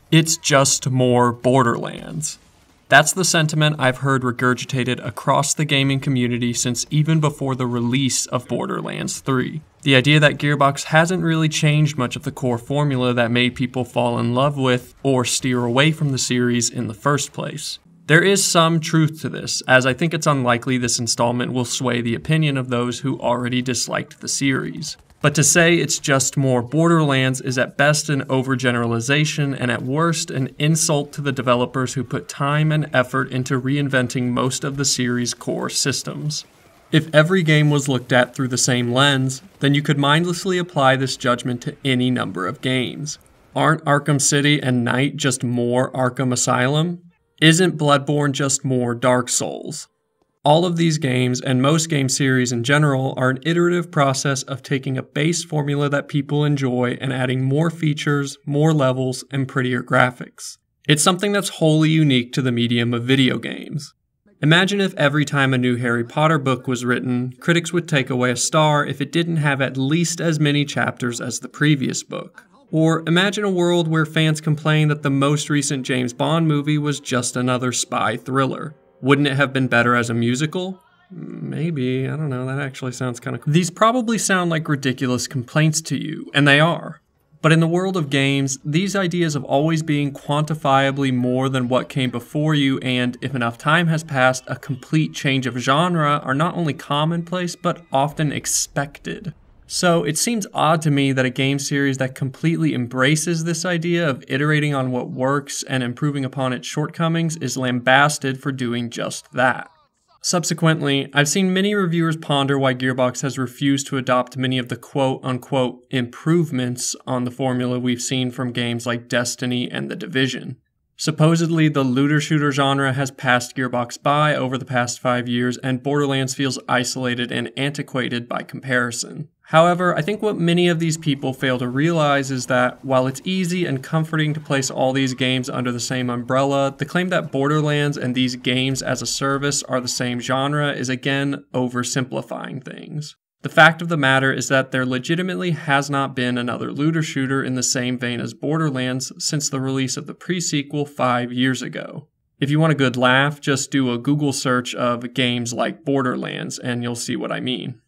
It's just more Borderlands. That's the sentiment I've heard regurgitated across the gaming community since even before the release of Borderlands 3. The idea that Gearbox hasn't really changed much of the core formula that made people fall in love with or steer away from the series in the first place. There is some truth to this, as I think it's unlikely this installment will sway the opinion of those who already disliked the series. But to say it's just more Borderlands is at best an overgeneralization and at worst an insult to the developers who put time and effort into reinventing most of the series' core systems. If every game was looked at through the same lens, then you could mindlessly apply this judgment to any number of games. Aren't Arkham City and Knight just more Arkham Asylum? Isn't Bloodborne just more Dark Souls? All of these games, and most game series in general, are an iterative process of taking a base formula that people enjoy and adding more features, more levels, and prettier graphics. It's something that's wholly unique to the medium of video games. Imagine if every time a new Harry Potter book was written, critics would take away a star if it didn't have at least as many chapters as the previous book. Or imagine a world where fans complain that the most recent James Bond movie was just another spy thriller. Wouldn't it have been better as a musical? Maybe, I don't know, that actually sounds kind of cool. These probably sound like ridiculous complaints to you, and they are. But in the world of games, these ideas of always being quantifiably more than what came before you and, if enough time has passed, a complete change of genre are not only commonplace, but often expected. So it seems odd to me that a game series that completely embraces this idea of iterating on what works and improving upon its shortcomings is lambasted for doing just that. Subsequently, I've seen many reviewers ponder why Gearbox has refused to adopt many of the quote-unquote improvements on the formula we've seen from games like Destiny and The Division. Supposedly, the looter-shooter genre has passed Gearbox by over the past 5 years, and Borderlands feels isolated and antiquated by comparison. However, I think what many of these people fail to realize is that, while it's easy and comforting to place all these games under the same umbrella, the claim that Borderlands and these games as a service are the same genre is again oversimplifying things. The fact of the matter is that there legitimately has not been another looter shooter in the same vein as Borderlands since the release of the pre-sequel 5 years ago. If you want a good laugh, just do a Google search of games like Borderlands and you'll see what I mean.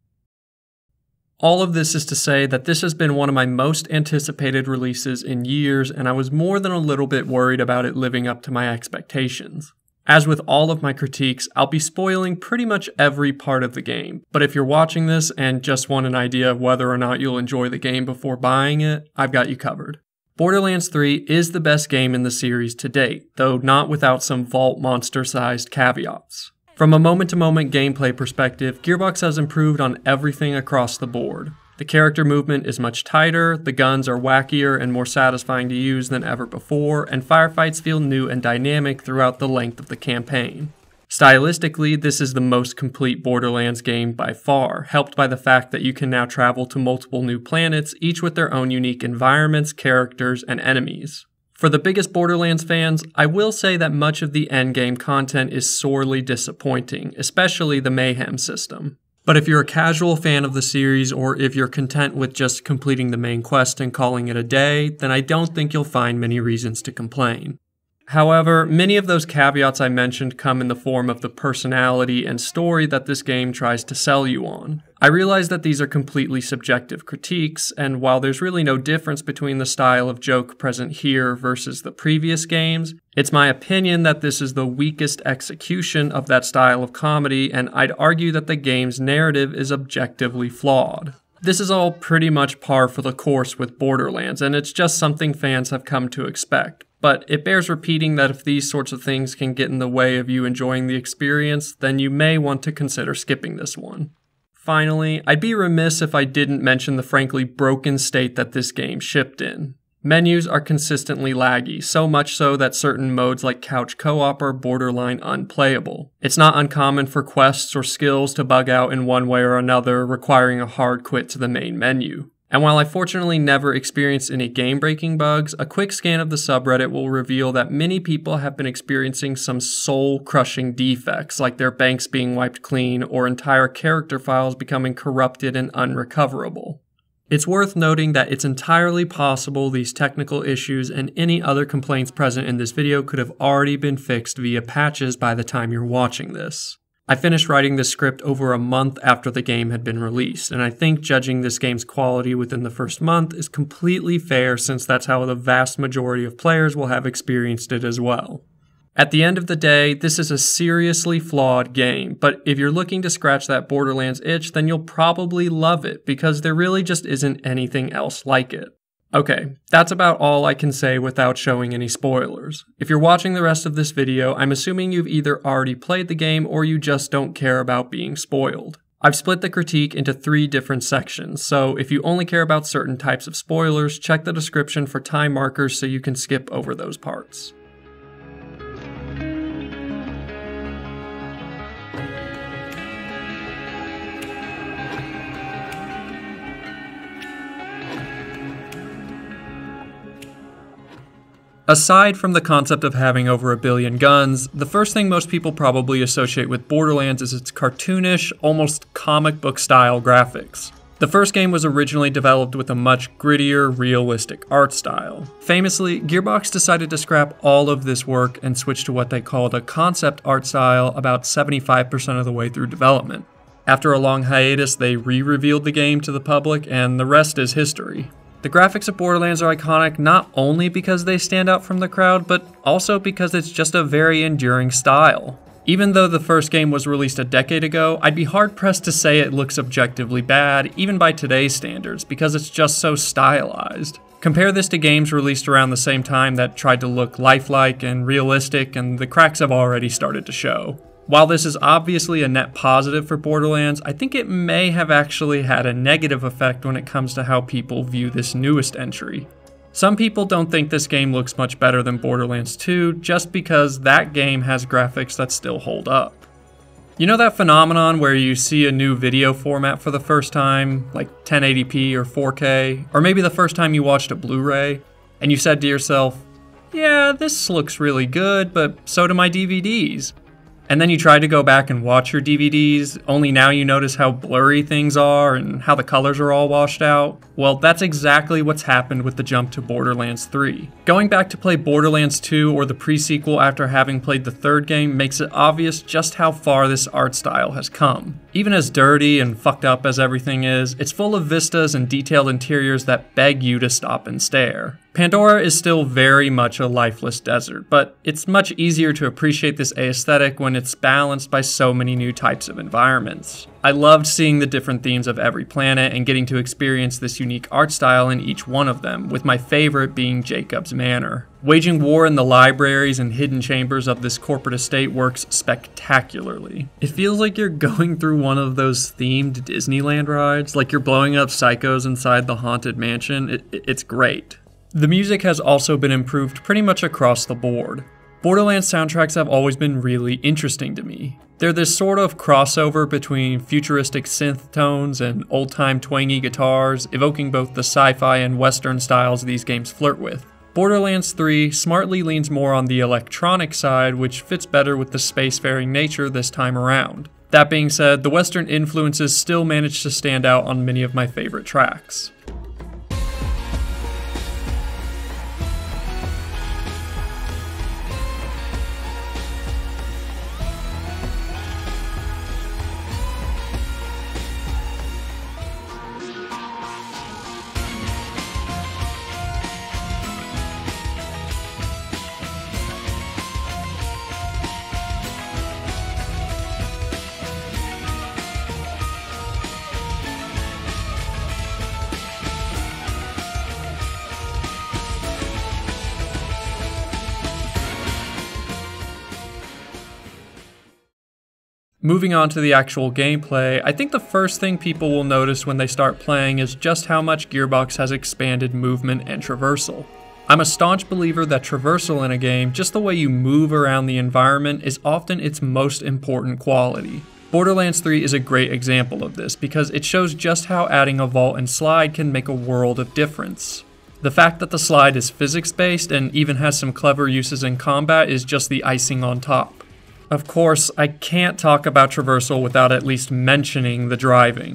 All of this is to say that this has been one of my most anticipated releases in years, and I was more than a little bit worried about it living up to my expectations. As with all of my critiques, I'll be spoiling pretty much every part of the game, but if you're watching this and just want an idea of whether or not you'll enjoy the game before buying it, I've got you covered. Borderlands 3 is the best game in the series to date, though not without some vault monster-sized caveats. From a moment-to-moment gameplay perspective, Gearbox has improved on everything across the board. The character movement is much tighter, the guns are wackier and more satisfying to use than ever before, and firefights feel new and dynamic throughout the length of the campaign. Stylistically, this is the most complete Borderlands game by far, helped by the fact that you can now travel to multiple new planets, each with their own unique environments, characters, and enemies. For the biggest Borderlands fans, I will say that much of the endgame content is sorely disappointing, especially the Mayhem system. But if you're a casual fan of the series, or if you're content with just completing the main quest and calling it a day, then I don't think you'll find many reasons to complain. However, many of those caveats I mentioned come in the form of the personality and story that this game tries to sell you on. I realize that these are completely subjective critiques, and while there's really no difference between the style of joke present here versus the previous games, it's my opinion that this is the weakest execution of that style of comedy, and I'd argue that the game's narrative is objectively flawed. This is all pretty much par for the course with Borderlands, and it's just something fans have come to expect. But it bears repeating that if these sorts of things can get in the way of you enjoying the experience, then you may want to consider skipping this one. Finally, I'd be remiss if I didn't mention the frankly broken state that this game shipped in. Menus are consistently laggy, so much so that certain modes like couch co-op are borderline unplayable. It's not uncommon for quests or skills to bug out in one way or another, requiring a hard quit to the main menu. And while I fortunately never experienced any game-breaking bugs, a quick scan of the subreddit will reveal that many people have been experiencing some soul-crushing defects, like their banks being wiped clean or entire character files becoming corrupted and unrecoverable. It's worth noting that it's entirely possible these technical issues and any other complaints present in this video could have already been fixed via patches by the time you're watching this. I finished writing this script over a month after the game had been released, and I think judging this game's quality within the first month is completely fair since that's how the vast majority of players will have experienced it as well. At the end of the day, this is a seriously flawed game, but if you're looking to scratch that Borderlands itch, then you'll probably love it, because there really just isn't anything else like it. Okay, that's about all I can say without showing any spoilers. If you're watching the rest of this video, I'm assuming you've either already played the game or you just don't care about being spoiled. I've split the critique into 3 different sections, so if you only care about certain types of spoilers, check the description for time markers so you can skip over those parts. Aside from the concept of having over 1 billion guns, the first thing most people probably associate with Borderlands is its cartoonish, almost comic book style graphics. The first game was originally developed with a much grittier, realistic art style. Famously, Gearbox decided to scrap all of this work and switch to what they called a concept art style about 75% of the way through development. After a long hiatus, they re-revealed the game to the public, and the rest is history. The graphics of Borderlands are iconic not only because they stand out from the crowd, but also because it's just a very enduring style. Even though the first game was released a decade ago, I'd be hard-pressed to say it looks objectively bad, even by today's standards, because it's just so stylized. Compare this to games released around the same time that tried to look lifelike and realistic, and the cracks have already started to show. While this is obviously a net positive for Borderlands, I think it may have actually had a negative effect when it comes to how people view this newest entry. Some people don't think this game looks much better than Borderlands 2 just because that game has graphics that still hold up. You know that phenomenon where you see a new video format for the first time, like 1080p or 4K, or maybe the first time you watched a Blu-ray, and you said to yourself, yeah, this looks really good, but so do my DVDs. And then you try to go back and watch your DVDs, only now you notice how blurry things are and how the colors are all washed out. Well, that's exactly what's happened with the jump to Borderlands 3. Going back to play Borderlands 2 or the pre-sequel after having played the third game makes it obvious just how far this art style has come. Even as dirty and fucked up as everything is, it's full of vistas and detailed interiors that beg you to stop and stare. Pandora is still very much a lifeless desert, but it's much easier to appreciate this aesthetic when it's balanced by so many new types of environments. I loved seeing the different themes of every planet and getting to experience this unique art style in each one of them, with my favorite being Jacob's Manor. Waging war in the libraries and hidden chambers of this corporate estate works spectacularly. It feels like you're going through one of those themed Disneyland rides, like you're blowing up psychos inside the Haunted Mansion. It's great. The music has also been improved pretty much across the board. Borderlands soundtracks have always been really interesting to me. They're this sort of crossover between futuristic synth tones and old-time twangy guitars, evoking both the sci-fi and western styles these games flirt with. Borderlands 3 smartly leans more on the electronic side, which fits better with the spacefaring nature this time around. That being said, the western influences still manage to stand out on many of my favorite tracks. Moving on to the actual gameplay, I think the first thing people will notice when they start playing is just how much Gearbox has expanded movement and traversal. I'm a staunch believer that traversal in a game, just the way you move around the environment, is often its most important quality. Borderlands 3 is a great example of this because it shows just how adding a vault and slide can make a world of difference. The fact that the slide is physics-based and even has some clever uses in combat is just the icing on top. Of course, I can't talk about traversal without at least mentioning the driving.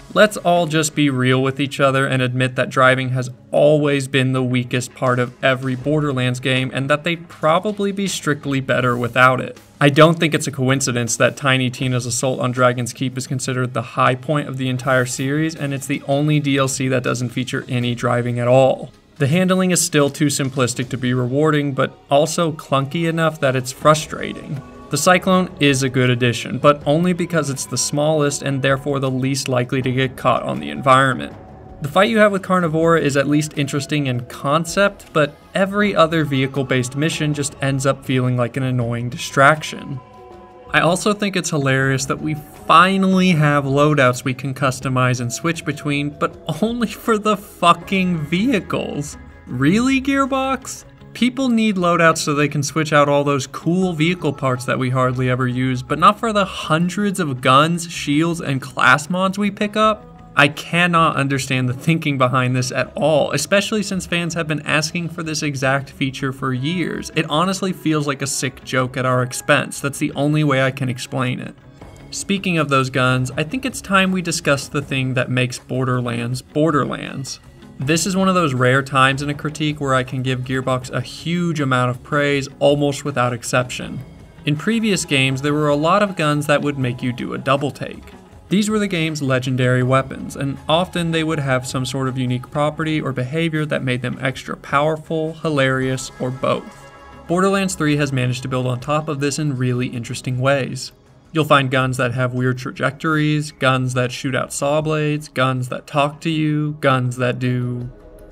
Let's all just be real with each other and admit that driving has always been the weakest part of every Borderlands game and that they'd probably be strictly better without it. I don't think it's a coincidence that Tiny Tina's Assault on Dragon's Keep is considered the high point of the entire series, and it's the only DLC that doesn't feature any driving at all. The handling is still too simplistic to be rewarding, but also clunky enough that it's frustrating. The Cyclone is a good addition, but only because it's the smallest and therefore the least likely to get caught on the environment. The fight you have with Carnivora is at least interesting in concept, but every other vehicle-based mission just ends up feeling like an annoying distraction. I also think it's hilarious that we finally have loadouts we can customize and switch between, but only for the fucking vehicles. Really, Gearbox? People need loadouts so they can switch out all those cool vehicle parts that we hardly ever use, but not for the hundreds of guns, shields, and class mods we pick up? I cannot understand the thinking behind this at all, especially since fans have been asking for this exact feature for years. It honestly feels like a sick joke at our expense. That's the only way I can explain it. Speaking of those guns, I think it's time we discuss the thing that makes Borderlands Borderlands. This is one of those rare times in a critique where I can give Gearbox a huge amount of praise almost without exception. In previous games, there were a lot of guns that would make you do a double take. These were the game's legendary weapons, and often they would have some sort of unique property or behavior that made them extra powerful, hilarious, or both. Borderlands 3 has managed to build on top of this in really interesting ways. You'll find guns that have weird trajectories, guns that shoot out saw blades, guns that talk to you, guns that do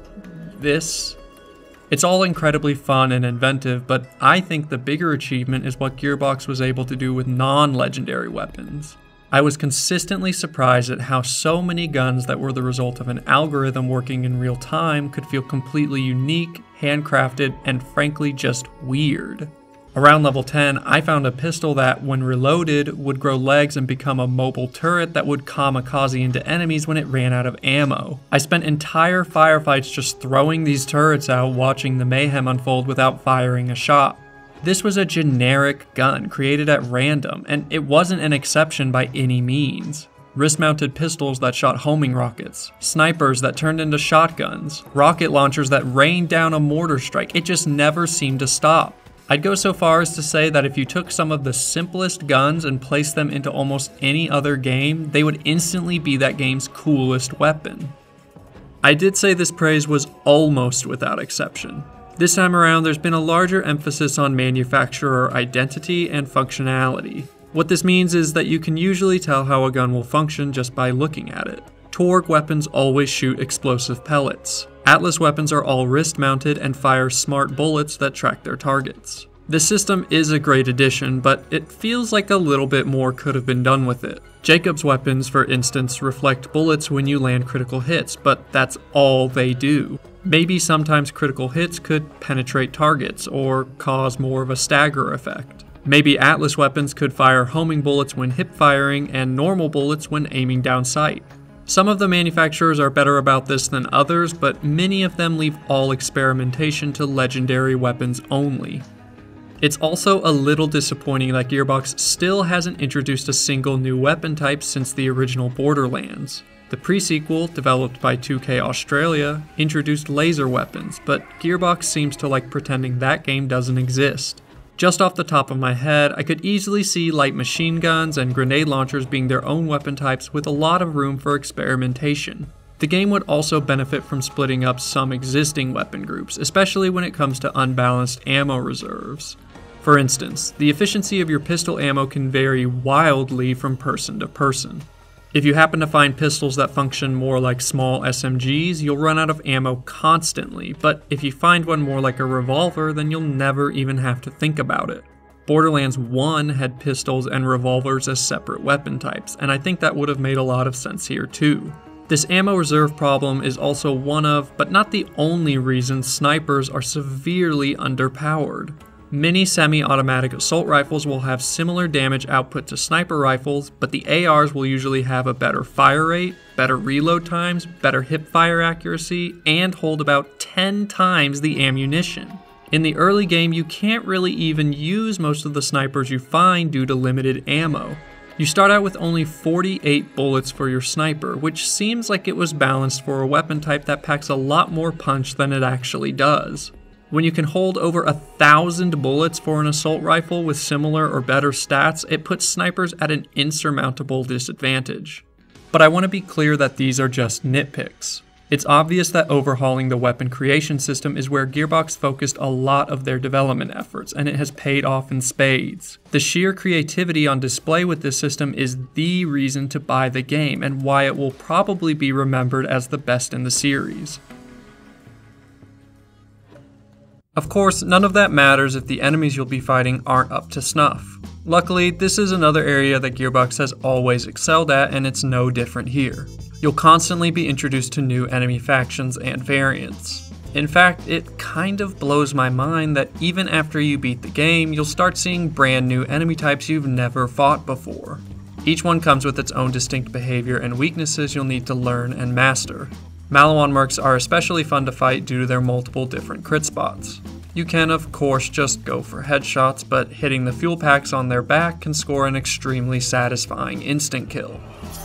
this. It's all incredibly fun and inventive, but I think the bigger achievement is what Gearbox was able to do with non-legendary weapons. I was consistently surprised at how so many guns that were the result of an algorithm working in real time could feel completely unique, handcrafted, and frankly just weird. Around level 10, I found a pistol that, when reloaded, would grow legs and become a mobile turret that would kamikaze into enemies when it ran out of ammo. I spent entire firefights just throwing these turrets out, watching the mayhem unfold without firing a shot. This was a generic gun created at random, and it wasn't an exception by any means. Wrist-mounted pistols that shot homing rockets, snipers that turned into shotguns, rocket launchers that rained down a mortar strike, it just never seemed to stop. I'd go so far as to say that if you took some of the simplest guns and placed them into almost any other game, they would instantly be that game's coolest weapon. I did say this praise was almost without exception. This time around, there's been a larger emphasis on manufacturer identity and functionality. What this means is that you can usually tell how a gun will function just by looking at it. Torgue weapons always shoot explosive pellets. Atlas weapons are all wrist-mounted and fire smart bullets that track their targets. This system is a great addition, but it feels like a little bit more could have been done with it. Jacob's weapons, for instance, reflect bullets when you land critical hits, but that's all they do. Maybe sometimes critical hits could penetrate targets or cause more of a stagger effect. Maybe Atlas weapons could fire homing bullets when hip firing and normal bullets when aiming down sight. Some of the manufacturers are better about this than others, but many of them leave all experimentation to legendary weapons only. It's also a little disappointing that Gearbox still hasn't introduced a single new weapon type since the original Borderlands. The pre-sequel, developed by 2K Australia, introduced laser weapons, but Gearbox seems to like pretending that game doesn't exist. Just off the top of my head, I could easily see light machine guns and grenade launchers being their own weapon types with a lot of room for experimentation. The game would also benefit from splitting up some existing weapon groups, especially when it comes to unbalanced ammo reserves. For instance, the efficiency of your pistol ammo can vary wildly from person to person. If you happen to find pistols that function more like small SMGs, you'll run out of ammo constantly, but if you find one more like a revolver, then you'll never even have to think about it. Borderlands 1 had pistols and revolvers as separate weapon types, and I think that would have made a lot of sense here too. This ammo reserve problem is also one of, but not the only reason snipers are severely underpowered. Many semi-automatic assault rifles will have similar damage output to sniper rifles, but the ARs will usually have a better fire rate, better reload times, better hip fire accuracy, and hold about 10 times the ammunition. In the early game, you can't really even use most of the snipers you find due to limited ammo. You start out with only 48 bullets for your sniper, which seems like it was balanced for a weapon type that packs a lot more punch than it actually does. When you can hold over 1,000 bullets for an assault rifle with similar or better stats, it puts snipers at an insurmountable disadvantage. But I want to be clear that these are just nitpicks. It's obvious that overhauling the weapon creation system is where Gearbox focused a lot of their development efforts, and it has paid off in spades. The sheer creativity on display with this system is the reason to buy the game, and why it will probably be remembered as the best in the series. Of course, none of that matters if the enemies you'll be fighting aren't up to snuff. Luckily, this is another area that Gearbox has always excelled at, and it's no different here. You'll constantly be introduced to new enemy factions and variants. In fact, it kind of blows my mind that even after you beat the game, you'll start seeing brand new enemy types you've never fought before. Each one comes with its own distinct behavior and weaknesses you'll need to learn and master. Maliwan mercs are especially fun to fight due to their multiple different crit spots. You can of course just go for headshots, but hitting the fuel packs on their back can score an extremely satisfying instant kill.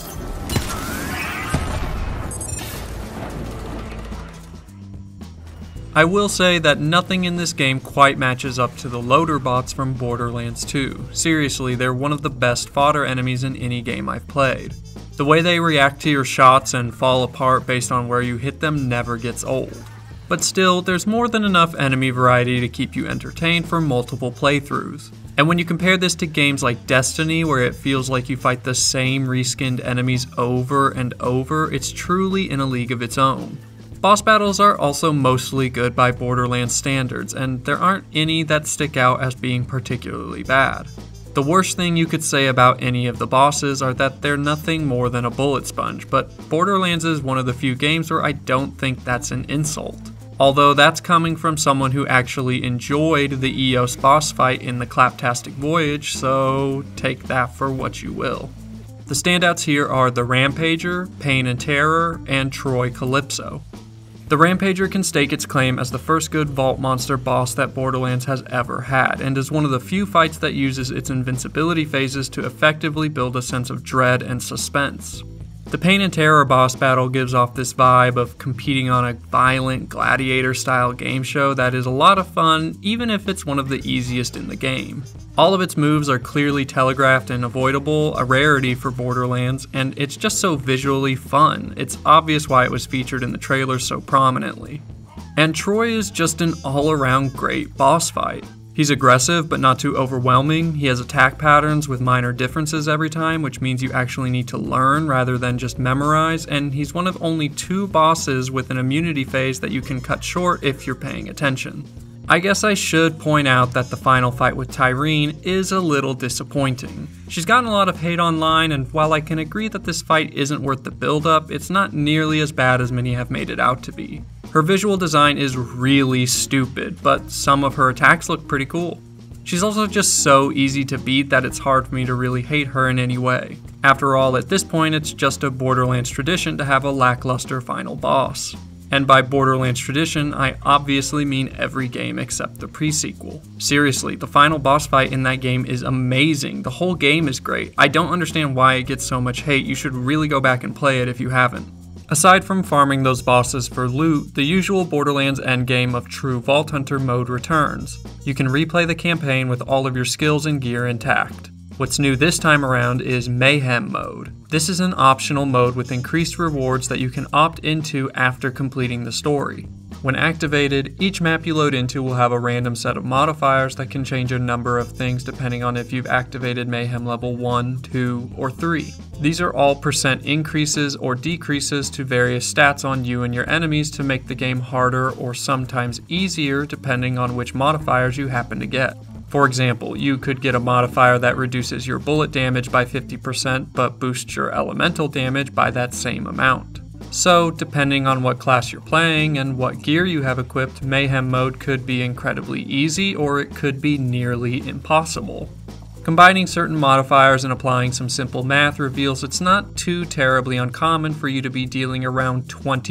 I will say that nothing in this game quite matches up to the loader bots from Borderlands 2. Seriously, they're one of the best fodder enemies in any game I've played. The way they react to your shots and fall apart based on where you hit them never gets old. But still, there's more than enough enemy variety to keep you entertained for multiple playthroughs. And when you compare this to games like Destiny, where it feels like you fight the same reskinned enemies over and over, it's truly in a league of its own. Boss battles are also mostly good by Borderlands standards, and there aren't any that stick out as being particularly bad. The worst thing you could say about any of the bosses are that they're nothing more than a bullet sponge, but Borderlands is one of the few games where I don't think that's an insult. Although that's coming from someone who actually enjoyed the Eos boss fight in the Claptastic Voyage, so take that for what you will. The standouts here are the Rampager, Pain and Terror, and Troy Calypso. The Rampager can stake its claim as the first good Vault Monster boss that Borderlands has ever had, and is one of the few fights that uses its invincibility phases to effectively build a sense of dread and suspense. The Pain and Terror boss battle gives off this vibe of competing on a violent gladiator-style game show that is a lot of fun, even if it's one of the easiest in the game. All of its moves are clearly telegraphed and avoidable, a rarity for Borderlands, and it's just so visually fun. It's obvious why it was featured in the trailer so prominently. And Troy is just an all-around great boss fight. He's aggressive, but not too overwhelming. He has attack patterns with minor differences every time, which means you actually need to learn rather than just memorize, and he's one of only 2 bosses with an immunity phase that you can cut short if you're paying attention. I guess I should point out that the final fight with Tyreen is a little disappointing. She's gotten a lot of hate online, and while I can agree that this fight isn't worth the build-up, it's not nearly as bad as many have made it out to be. Her visual design is really stupid, but some of her attacks look pretty cool. She's also just so easy to beat that it's hard for me to really hate her in any way. After all, at this point it's just a Borderlands tradition to have a lackluster final boss. And by Borderlands tradition, I obviously mean every game except the pre-sequel. Seriously, the final boss fight in that game is amazing. The whole game is great. I don't understand why it gets so much hate. You should really go back and play it if you haven't. Aside from farming those bosses for loot, the usual Borderlands endgame of true Vault Hunter mode returns. You can replay the campaign with all of your skills and gear intact. What's new this time around is Mayhem mode. This is an optional mode with increased rewards that you can opt into after completing the story. When activated, each map you load into will have a random set of modifiers that can change a number of things depending on if you've activated Mayhem level 1, 2, or 3. These are all percent increases or decreases to various stats on you and your enemies to make the game harder or sometimes easier depending on which modifiers you happen to get. For example, you could get a modifier that reduces your bullet damage by 50% but boosts your elemental damage by that same amount. So, depending on what class you're playing and what gear you have equipped, Mayhem mode could be incredibly easy or it could be nearly impossible. Combining certain modifiers and applying some simple math reveals it's not too terribly uncommon for you to be dealing around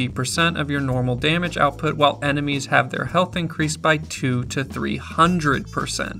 20% of your normal damage output while enemies have their health increased by 200 to 300%.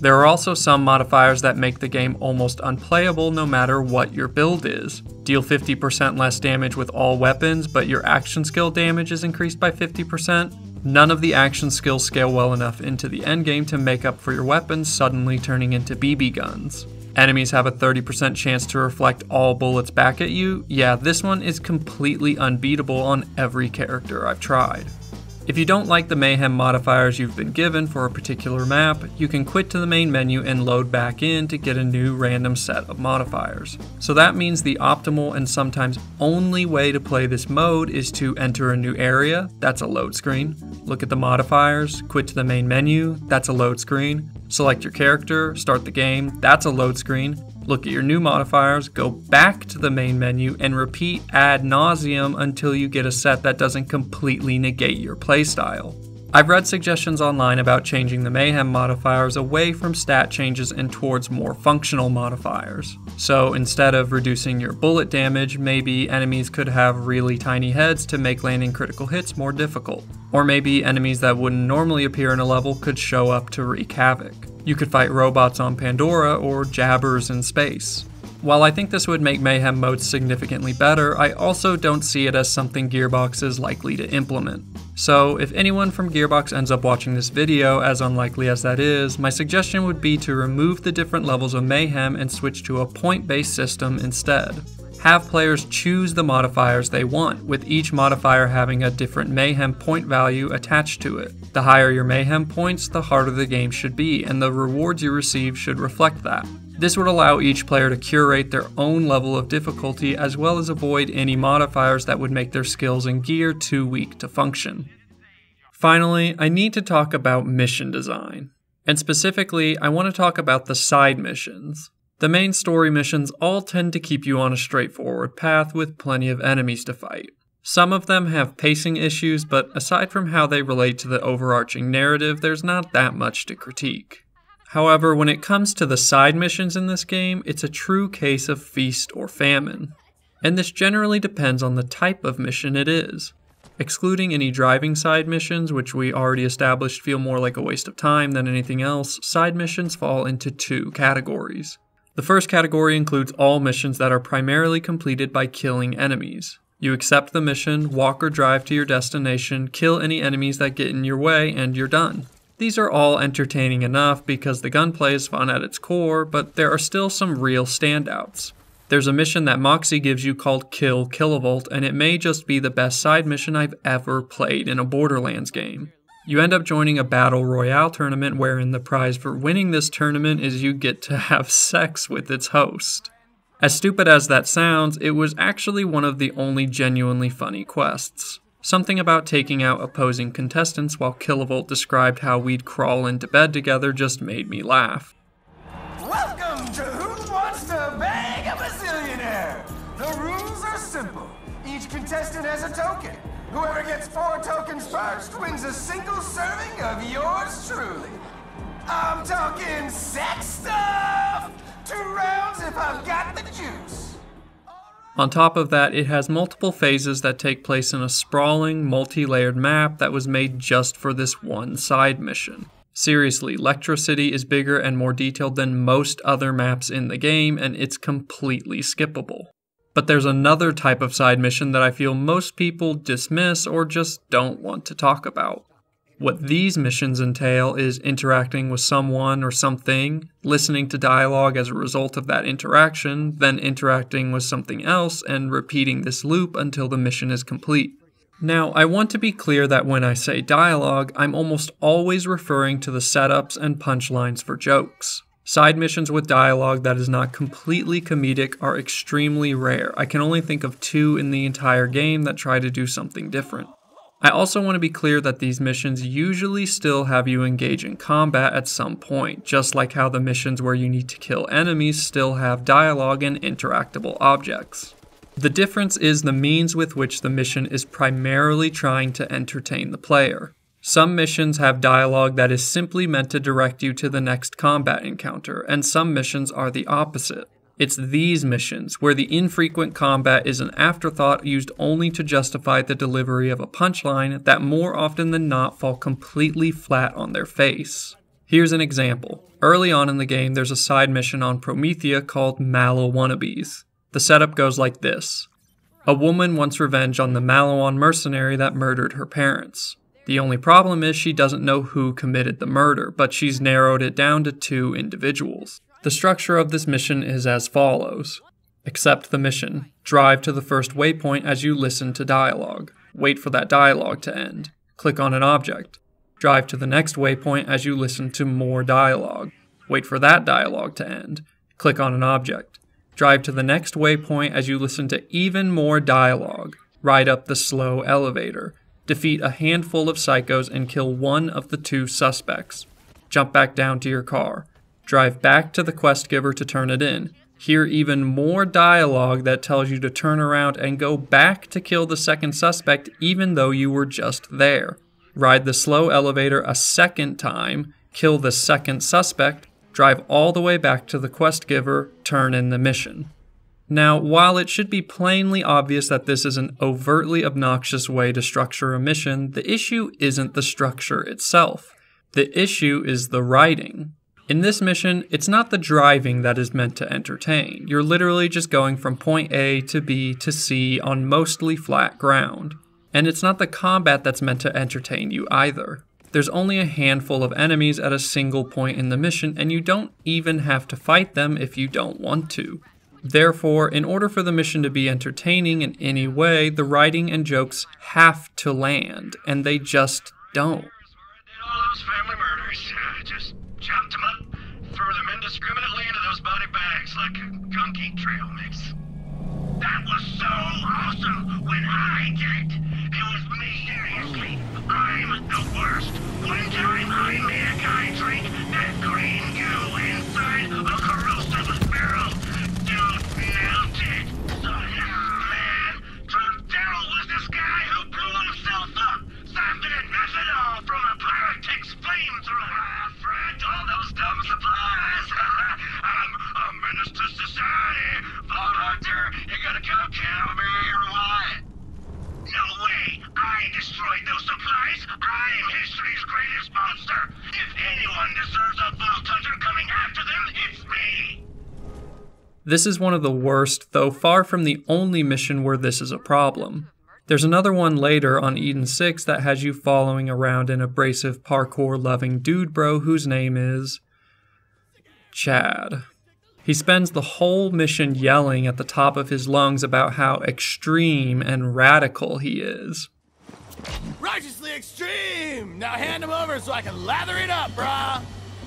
There are also some modifiers that make the game almost unplayable no matter what your build is. Deal 50% less damage with all weapons, but your action skill damage is increased by 50%. None of the action skills scale well enough into the endgame to make up for your weapons suddenly turning into BB guns. Enemies have a 30% chance to reflect all bullets back at you. Yeah, this one is completely unbeatable on every character I've tried. If you don't like the mayhem modifiers you've been given for a particular map, you can quit to the main menu and load back in to get a new random set of modifiers. So that means the optimal and sometimes only way to play this mode is to enter a new area, that's a load screen. Look at the modifiers, quit to the main menu, that's a load screen. Select your character, start the game, that's a load screen. Look at your new modifiers, go back to the main menu, and repeat ad nauseum until you get a set that doesn't completely negate your playstyle. I've read suggestions online about changing the mayhem modifiers away from stat changes and towards more functional modifiers. So instead of reducing your bullet damage, maybe enemies could have really tiny heads to make landing critical hits more difficult. Or maybe enemies that wouldn't normally appear in a level could show up to wreak havoc. You could fight robots on Pandora or jabbers in space. While I think this would make mayhem modes significantly better, I also don't see it as something Gearbox is likely to implement. So if anyone from Gearbox ends up watching this video, as unlikely as that is, my suggestion would be to remove the different levels of mayhem and switch to a point-based system instead. Have players choose the modifiers they want, with each modifier having a different mayhem point value attached to it. The higher your mayhem points, the harder the game should be, and the rewards you receive should reflect that. This would allow each player to curate their own level of difficulty, as well as avoid any modifiers that would make their skills and gear too weak to function. Finally, I need to talk about mission design. And specifically, I want to talk about the side missions. The main story missions all tend to keep you on a straightforward path with plenty of enemies to fight. Some of them have pacing issues, but aside from how they relate to the overarching narrative, there's not that much to critique. However, when it comes to the side missions in this game, it's a true case of feast or famine. And this generally depends on the type of mission it is. Excluding any driving side missions, which we already established feel more like a waste of time than anything else, side missions fall into two categories. The first category includes all missions that are primarily completed by killing enemies. You accept the mission, walk or drive to your destination, kill any enemies that get in your way, and you're done. These are all entertaining enough because the gunplay is fun at its core, but there are still some real standouts. There's a mission that Moxie gives you called Kill Kilovolt, and it may just be the best side mission I've ever played in a Borderlands game. You end up joining a battle royale tournament wherein the prize for winning this tournament is you get to have sex with its host. As stupid as that sounds, it was actually one of the only genuinely funny quests. Something about taking out opposing contestants while Kilovolt described how we'd crawl into bed together just made me laugh. Welcome to Who Wants to Bang a Bazillionaire? The rules are simple. Each contestant has a token. Whoever gets 4 tokens first wins a single serving of yours truly. I'm talking sex stuff! 2 rounds if I've got the juice. On top of that, it has multiple phases that take place in a sprawling, multi-layered map that was made just for this one side mission. Seriously, Lectra City is bigger and more detailed than most other maps in the game, and it's completely skippable. But there's another type of side mission that I feel most people dismiss or just don't want to talk about. What these missions entail is interacting with someone or something, listening to dialogue as a result of that interaction, then interacting with something else and repeating this loop until the mission is complete. Now, I want to be clear that when I say dialogue, I'm almost always referring to the setups and punchlines for jokes. Side missions with dialogue that is not completely comedic are extremely rare. I can only think of 2 in the entire game that try to do something different. I also want to be clear that these missions usually still have you engage in combat at some point, just like how the missions where you need to kill enemies still have dialogue and interactable objects. The difference is the means with which the mission is primarily trying to entertain the player. Some missions have dialogue that is simply meant to direct you to the next combat encounter, and some missions are the opposite. It's these missions, where the infrequent combat is an afterthought used only to justify the delivery of a punchline, that more often than not fall completely flat on their face. Here's an example. Early on in the game, there's a side mission on Promethea called Mallow Wannabes. The setup goes like this. A woman wants revenge on the Malawan mercenary that murdered her parents. The only problem is she doesn't know who committed the murder, but she's narrowed it down to 2 individuals. The structure of this mission is as follows. Accept the mission. Drive to the first waypoint as you listen to dialogue. Wait for that dialogue to end. Click on an object. Drive to the next waypoint as you listen to more dialogue. Wait for that dialogue to end. Click on an object. Drive to the next waypoint as you listen to even more dialogue. Ride up the slow elevator. Defeat a handful of psychos and kill one of the 2 suspects. Jump back down to your car. Drive back to the quest giver to turn it in. Hear even more dialogue that tells you to turn around and go back to kill the second suspect even though you were just there. Ride the slow elevator a second time, kill the second suspect, drive all the way back to the quest giver, turn in the mission. Now, while it should be plainly obvious that this is an overtly obnoxious way to structure a mission, the issue isn't the structure itself. The issue is the writing. In this mission, it's not the driving that is meant to entertain. You're literally just going from point A to B to C on mostly flat ground. And it's not the combat that's meant to entertain you either. There's only a handful of enemies at a single point in the mission, and you don't even have to fight them if you don't want to. Therefore, in order for the mission to be entertaining in any way, the writing and jokes have to land, and they just don't. All those family murders, just chopped them up, threw them indiscriminately into those body bags like a gunky trail mix. That was so awesome when I did it. It was me, seriously. I'm the worst. One time I made a guy drink that green goo inside a corrosive barrel. Dude melted. So man, drunk Daryl was this guy who blew himself up. Something and methanol from a pyrotech's flamethrower. Fred, all those dumb supplies. I'm a menace to society. Vault Hunter, you gonna come kill me or what? No way! I destroyed those supplies! I'm history's greatest monster! If anyone deserves a Vault Hunter coming after them, it's me! This is one of the worst, though far from the only mission where this is a problem. There's another one later on Eden 6 that has you following around an abrasive parkour-loving dude bro whose name is Chad. He spends the whole mission yelling at the top of his lungs about how extreme and radical he is. Righteously extreme! Now hand him over so I can lather it up, brah!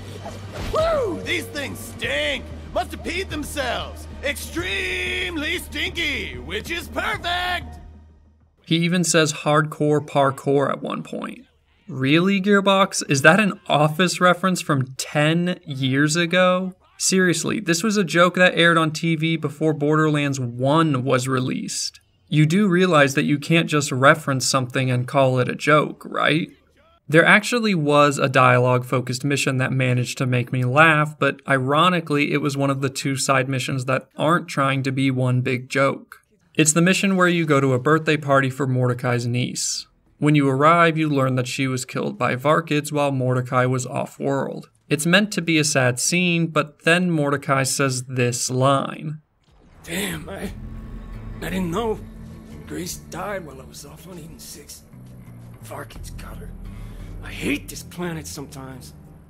Woo! These things stink! Must have peed themselves! Extremely stinky! Which is perfect! He even says hardcore parkour at one point. Really, Gearbox? Is that an Office reference from 10 years ago? Seriously, this was a joke that aired on TV before Borderlands 1 was released. You do realize that you can't just reference something and call it a joke, right? There actually was a dialogue-focused mission that managed to make me laugh, but ironically, it was one of the 2 side missions that aren't trying to be one big joke. It's the mission where you go to a birthday party for Mordecai's niece. When you arrive, you learn that she was killed by Varkids while Mordecai was off-world. It's meant to be a sad scene, but then Mordecai says this line. Damn, I didn't know. Grace died while I was off on Eden 6. Varkids got her. I hate this planet sometimes.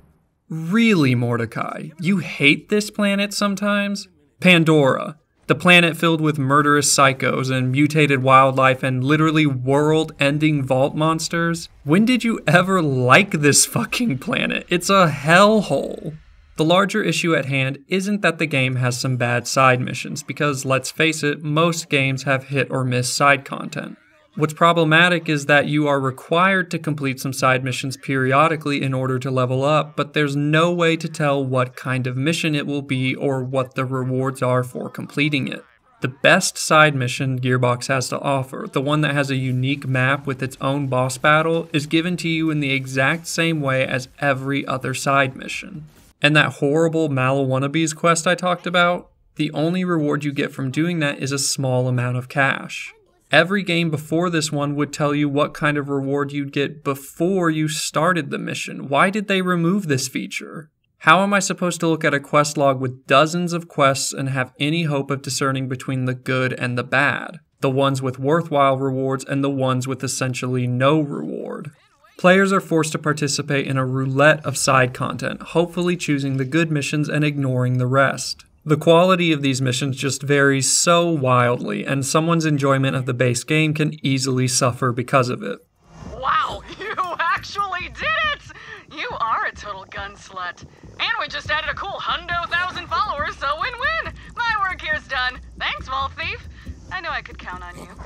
Really, Mordecai? You hate this planet sometimes? Pandora, the planet filled with murderous psychos and mutated wildlife and literally world-ending vault monsters? When did you ever like this fucking planet? It's a hellhole. The larger issue at hand isn't that the game has some bad side missions, because let's face it, most games have hit or miss side content. What's problematic is that you are required to complete some side missions periodically in order to level up, but there's no way to tell what kind of mission it will be or what the rewards are for completing it. The best side mission Gearbox has to offer, the one that has a unique map with its own boss battle, is given to you in the exact same way as every other side mission. And that horrible Mallow Wannabes quest I talked about, the only reward you get from doing that is a small amount of cash. Every game before this one would tell you what kind of reward you'd get before you started the mission. Why did they remove this feature? How am I supposed to look at a quest log with dozens of quests and have any hope of discerning between the good and the bad? The ones with worthwhile rewards and the ones with essentially no reward. Players are forced to participate in a roulette of side content, hopefully choosing the good missions and ignoring the rest. The quality of these missions just varies so wildly, and someone's enjoyment of the base game can easily suffer because of it. Wow, you actually did it! You are a total gun slut. And we just added a cool 100,000 followers, so win-win! My work here's done. Thanks, Vault Thief. I knew I could count on you.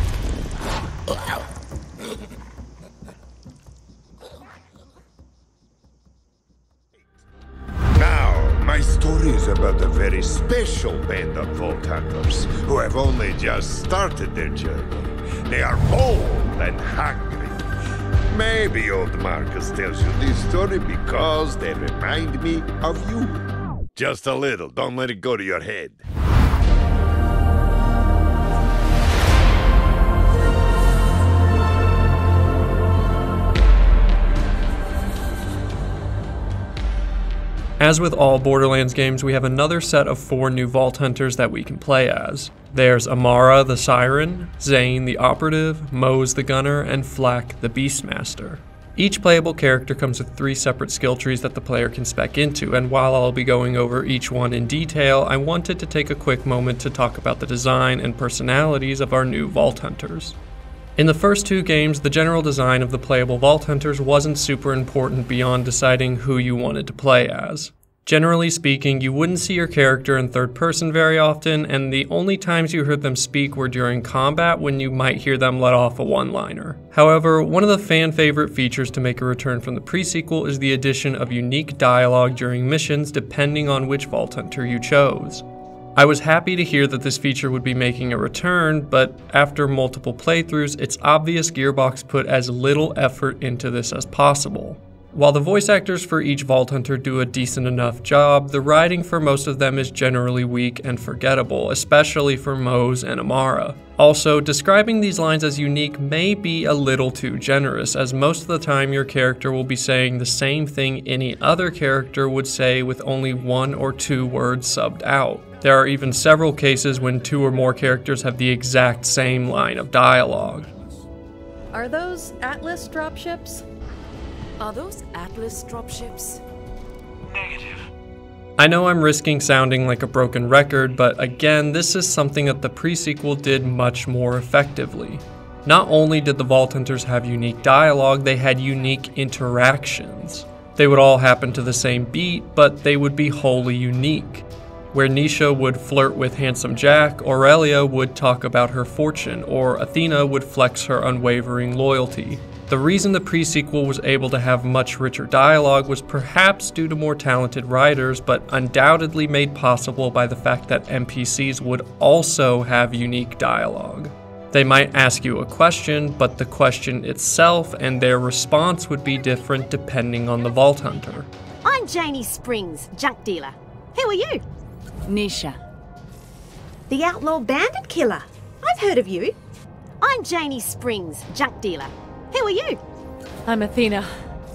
Now, my story is about a very special band of Vault Hunters who have only just started their journey. They are bold and hungry. Maybe old Marcus tells you this story because they remind me of you. Just a little, don't let it go to your head. As with all Borderlands games, we have another set of 4 new Vault Hunters that we can play as. There's Amara the Siren, Zane the Operative, Mose the Gunner, and Flack the Beastmaster. Each playable character comes with 3 separate skill trees that the player can spec into, and while I'll be going over each one in detail, I wanted to take a quick moment to talk about the design and personalities of our new Vault Hunters. In the first 2 games, the general design of the playable Vault Hunters wasn't super important beyond deciding who you wanted to play as. Generally speaking, you wouldn't see your character in third person very often, and the only times you heard them speak were during combat when you might hear them let off a one-liner. However, one of the fan favorite features to make a return from the pre-sequel is the addition of unique dialogue during missions depending on which Vault Hunter you chose. I was happy to hear that this feature would be making a return, but after multiple playthroughs, it's obvious Gearbox put as little effort into this as possible. While the voice actors for each Vault Hunter do a decent enough job, the writing for most of them is generally weak and forgettable, especially for Mose and Amara. Also, describing these lines as unique may be a little too generous, as most of the time your character will be saying the same thing any other character would say with only 1 or 2 words subbed out. There are even several cases when 2 or more characters have the exact same line of dialogue. Are those Atlas dropships? Are those Atlas dropships? Negative. I know I'm risking sounding like a broken record, but again, this is something that the pre-sequel did much more effectively. Not only did the Vault Hunters have unique dialogue, they had unique interactions. They would all happen to the same beat, but they would be wholly unique. Where Nisha would flirt with Handsome Jack, Aurelia would talk about her fortune, or Athena would flex her unwavering loyalty. The reason the pre-sequel was able to have much richer dialogue was perhaps due to more talented writers, but undoubtedly made possible by the fact that NPCs would also have unique dialogue. They might ask you a question, but the question itself and their response would be different depending on the Vault Hunter. I'm Janie Springs, junk dealer. Who are you? Nisha. The outlaw bandit killer. I've heard of you. I'm Janie Springs, junk dealer. Who are you? I'm Athena.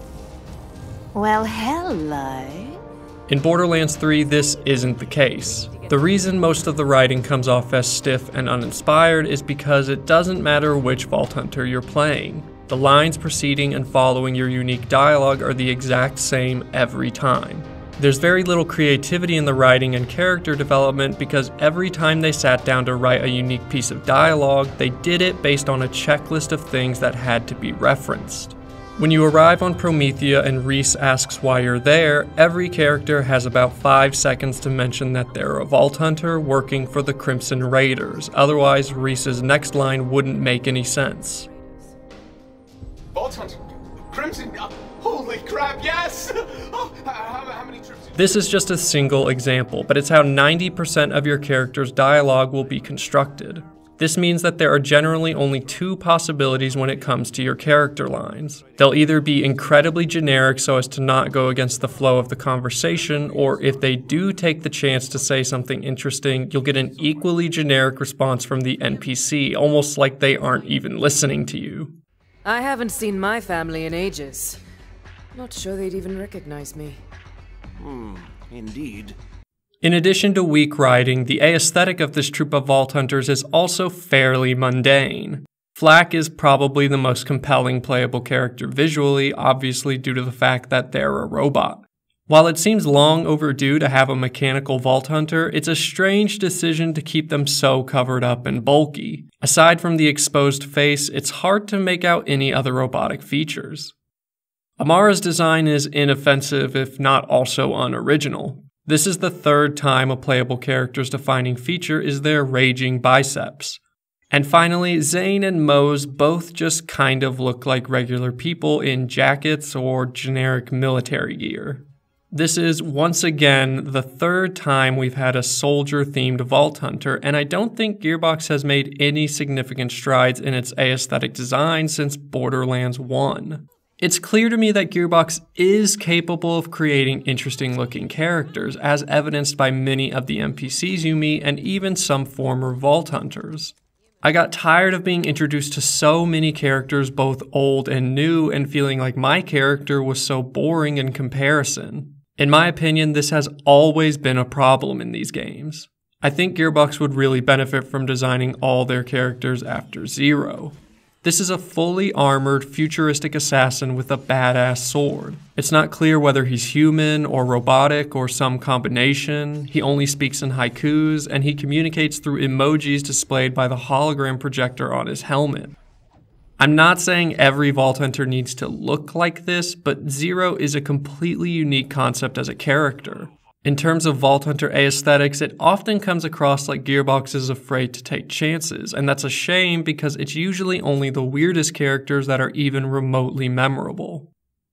Well, hello. In Borderlands 3, this isn't the case. The reason most of the writing comes off as stiff and uninspired is because it doesn't matter which Vault Hunter you're playing. The lines preceding and following your unique dialogue are the exact same every time. There's very little creativity in the writing and character development because every time they sat down to write a unique piece of dialogue, they did it based on a checklist of things that had to be referenced. When you arrive on Promethea and Reese asks why you're there, every character has about 5 seconds to mention that they're a Vault Hunter working for the Crimson Raiders, otherwise Reese's next line wouldn't make any sense. Vault Hunter, Crimson, holy crap, yes! Oh, how many troops? This is just a single example, but it's how 90% of your character's dialogue will be constructed. This means that there are generally only two possibilities when it comes to your character lines. They'll either be incredibly generic so as to not go against the flow of the conversation, or if they do take the chance to say something interesting, you'll get an equally generic response from the NPC, almost like they aren't even listening to you. I haven't seen my family in ages. Not sure they'd even recognize me. Indeed. In addition to weak writing, the aesthetic of this troop of Vault Hunters is also fairly mundane. Flak is probably the most compelling playable character visually, obviously due to the fact that they're a robot. While it seems long overdue to have a mechanical Vault Hunter, it's a strange decision to keep them so covered up and bulky. Aside from the exposed face, it's hard to make out any other robotic features. Amara's design is inoffensive, if not also unoriginal. This is the third time a playable character's defining feature is their raging biceps. And finally, Zane and Mose both just kind of look like regular people in jackets or generic military gear. This is, once again, the third time we've had a soldier-themed Vault Hunter, and I don't think Gearbox has made any significant strides in its aesthetic design since Borderlands 1. It's clear to me that Gearbox is capable of creating interesting-looking characters, as evidenced by many of the NPCs you meet and even some former Vault Hunters. I got tired of being introduced to so many characters, both old and new, and feeling like my character was so boring in comparison. In my opinion, this has always been a problem in these games. I think Gearbox would really benefit from designing all their characters after Zero. This is a fully armored, futuristic assassin with a badass sword. It's not clear whether he's human or robotic or some combination. He only speaks in haikus, and he communicates through emojis displayed by the hologram projector on his helmet. I'm not saying every Vault Hunter needs to look like this, but Zero is a completely unique concept as a character. In terms of Vault Hunter aesthetics, it often comes across like Gearbox is afraid to take chances, and that's a shame because it's usually only the weirdest characters that are even remotely memorable.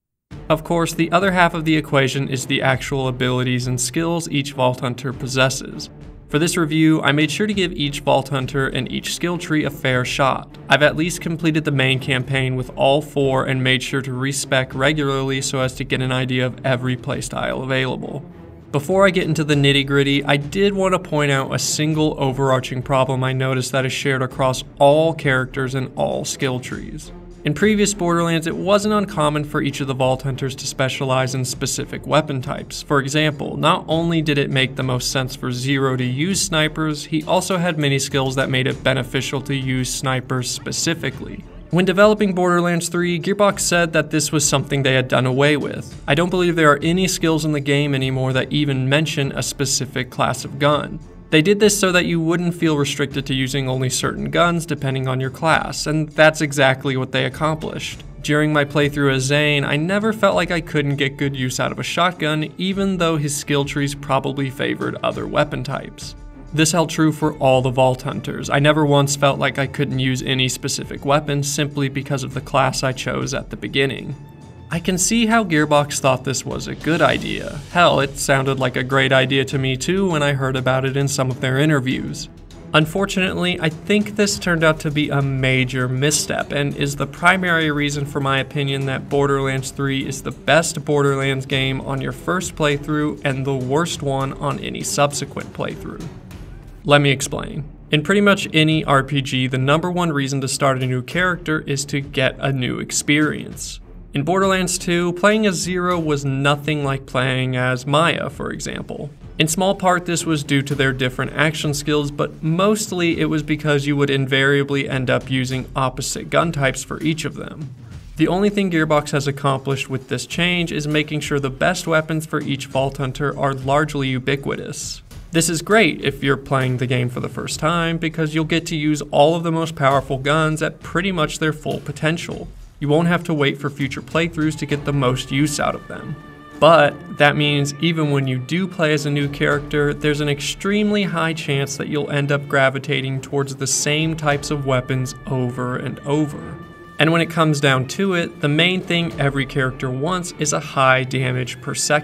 Of course, the other half of the equation is the actual abilities and skills each Vault Hunter possesses. For this review, I made sure to give each Vault Hunter and each skill tree a fair shot. I've at least completed the main campaign with all 4 and made sure to respec regularly so as to get an idea of every playstyle available. Before I get into the nitty-gritty, I did want to point out a single overarching problem I noticed that is shared across all characters and all skill trees. In previous Borderlands, it wasn't uncommon for each of the Vault Hunters to specialize in specific weapon types. For example, not only did it make the most sense for Zero to use snipers, he also had many skills that made it beneficial to use snipers specifically. When developing Borderlands 3, Gearbox said that this was something they had done away with. I don't believe there are any skills in the game anymore that even mention a specific class of gun. They did this so that you wouldn't feel restricted to using only certain guns depending on your class, and that's exactly what they accomplished. During my playthrough as Zane, I never felt like I couldn't get good use out of a shotgun, even though his skill trees probably favored other weapon types. This held true for all the Vault Hunters. I never once felt like I couldn't use any specific weapon simply because of the class I chose at the beginning. I can see how Gearbox thought this was a good idea. Hell, it sounded like a great idea to me too when I heard about it in some of their interviews. Unfortunately, I think this turned out to be a major misstep and is the primary reason for my opinion that Borderlands 3 is the best Borderlands game on your first playthrough and the worst one on any subsequent playthrough. Let me explain. In pretty much any RPG, the number one reason to start a new character is to get a new experience. In Borderlands 2, playing as Zero was nothing like playing as Maya, for example. In small part, this was due to their different action skills, but mostly it was because you would invariably end up using opposite gun types for each of them. The only thing Gearbox has accomplished with this change is making sure the best weapons for each Vault Hunter are largely ubiquitous. This is great if you're playing the game for the first time because you'll get to use all of the most powerful guns at pretty much their full potential. You won't have to wait for future playthroughs to get the most use out of them. But that means even when you do play as a new character, there's an extremely high chance that you'll end up gravitating towards the same types of weapons over and over. And when it comes down to it, the main thing every character wants is a high damage per second.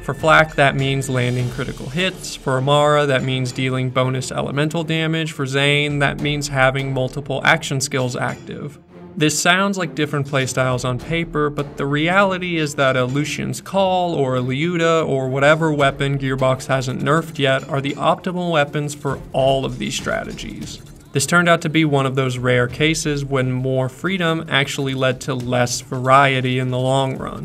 For Flak, that means landing critical hits. For Amara, that means dealing bonus elemental damage. For Zane, that means having multiple action skills active. This sounds like different playstyles on paper, but the reality is that a Lucian's Call or a Liuda or whatever weapon Gearbox hasn't nerfed yet are the optimal weapons for all of these strategies. This turned out to be one of those rare cases when more freedom actually led to less variety in the long run.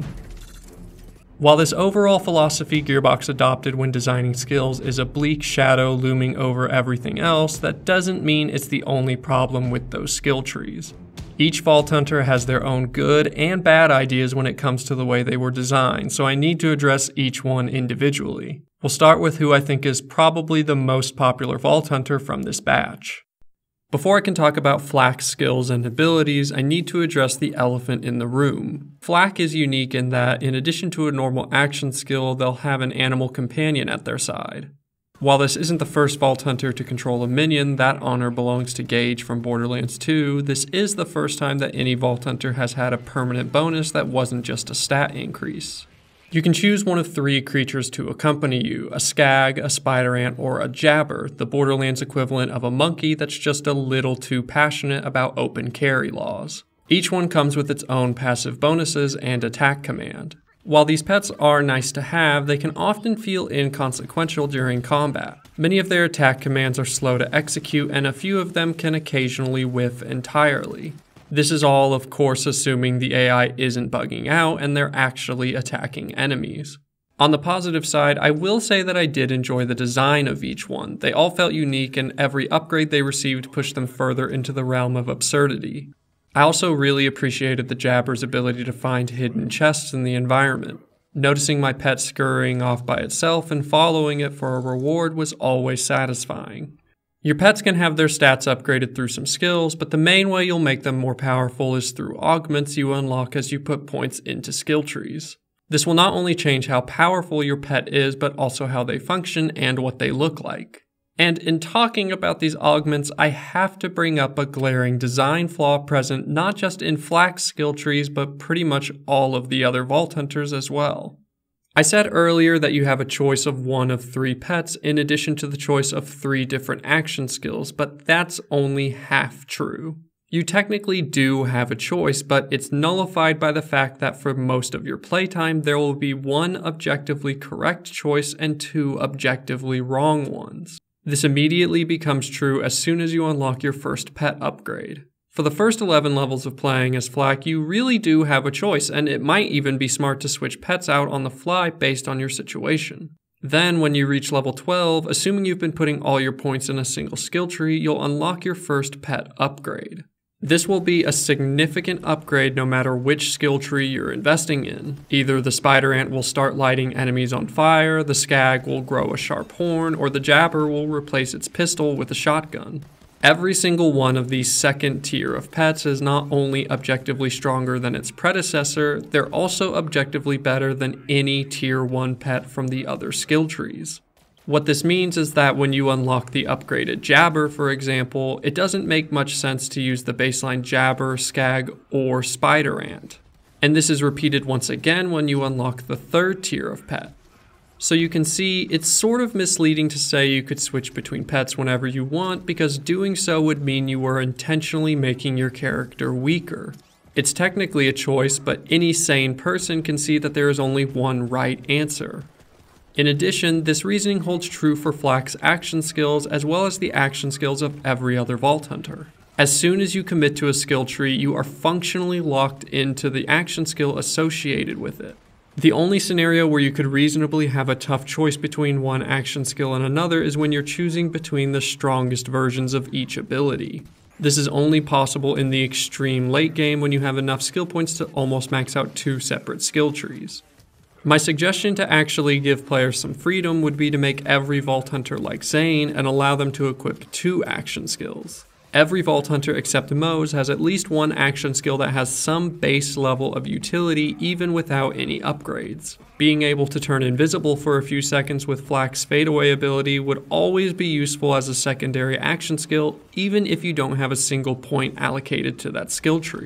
While this overall philosophy Gearbox adopted when designing skills is a bleak shadow looming over everything else, that doesn't mean it's the only problem with those skill trees. Each Vault Hunter has their own good and bad ideas when it comes to the way they were designed, so I need to address each one individually. We'll start with who I think is probably the most popular Vault Hunter from this batch. Before I can talk about Flak's skills and abilities, I need to address the elephant in the room. Flak is unique in that, in addition to a normal action skill, they'll have an animal companion at their side. While this isn't the first Vault Hunter to control a minion, that honor belongs to Gage from Borderlands 2, this is the first time that any Vault Hunter has had a permanent bonus that wasn't just a stat increase. You can choose one of 3 creatures to accompany you, a skag, a spider ant, or a jabber, the Borderlands equivalent of a monkey that's just a little too passionate about open carry laws. Each one comes with its own passive bonuses and attack command. While these pets are nice to have, they can often feel inconsequential during combat. Many of their attack commands are slow to execute, and a few of them can occasionally whiff entirely. This is all, of course, assuming the AI isn't bugging out and they're actually attacking enemies. On the positive side, I will say that I did enjoy the design of each one. They all felt unique, and every upgrade they received pushed them further into the realm of absurdity. I also really appreciated the Jabber's ability to find hidden chests in the environment. Noticing my pet scurrying off by itself and following it for a reward was always satisfying. Your pets can have their stats upgraded through some skills, but the main way you'll make them more powerful is through augments you unlock as you put points into skill trees. This will not only change how powerful your pet is, but also how they function and what they look like. And in talking about these augments, I have to bring up a glaring design flaw present not just in Flak's skill trees, but pretty much all of the other Vault Hunters as well. I said earlier that you have a choice of one of 3 pets in addition to the choice of 3 different action skills, but that's only half true. You technically do have a choice, but it's nullified by the fact that for most of your playtime, there will be 1 objectively correct choice and 2 objectively wrong ones. This immediately becomes true as soon as you unlock your first pet upgrade. For the first 11 levels of playing as Flak, you really do have a choice, and it might even be smart to switch pets out on the fly based on your situation. Then, when you reach level 12, assuming you've been putting all your points in a single skill tree, you'll unlock your first pet upgrade. This will be a significant upgrade no matter which skill tree you're investing in. Either the spider ant will start lighting enemies on fire, the skag will grow a sharp horn, or the jabber will replace its pistol with a shotgun. Every single one of these second tier of pets is not only objectively stronger than its predecessor, they're also objectively better than any tier 1 pet from the other skill trees. What this means is that when you unlock the upgraded Jabber, for example, it doesn't make much sense to use the baseline Jabber, Skag, or Spider Ant. And this is repeated once again when you unlock the 3rd tier of pet. So you can see it's sort of misleading to say you could switch between pets whenever you want, because doing so would mean you were intentionally making your character weaker. It's technically a choice, but any sane person can see that there is only one right answer. In addition, this reasoning holds true for Flak's action skills as well as the action skills of every other Vault Hunter. As soon as you commit to a skill tree, you are functionally locked into the action skill associated with it. The only scenario where you could reasonably have a tough choice between one action skill and another is when you're choosing between the strongest versions of each ability. This is only possible in the extreme late game when you have enough skill points to almost max out 2 separate skill trees. My suggestion to actually give players some freedom would be to make every Vault Hunter like Zane and allow them to equip 2 action skills. Every Vault Hunter except Moze has at least one action skill that has some base level of utility even without any upgrades. Being able to turn invisible for a few seconds with Flak's fadeaway ability would always be useful as a secondary action skill, even if you don't have a single point allocated to that skill tree.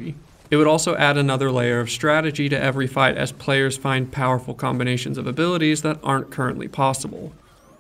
It would also add another layer of strategy to every fight as players find powerful combinations of abilities that aren't currently possible.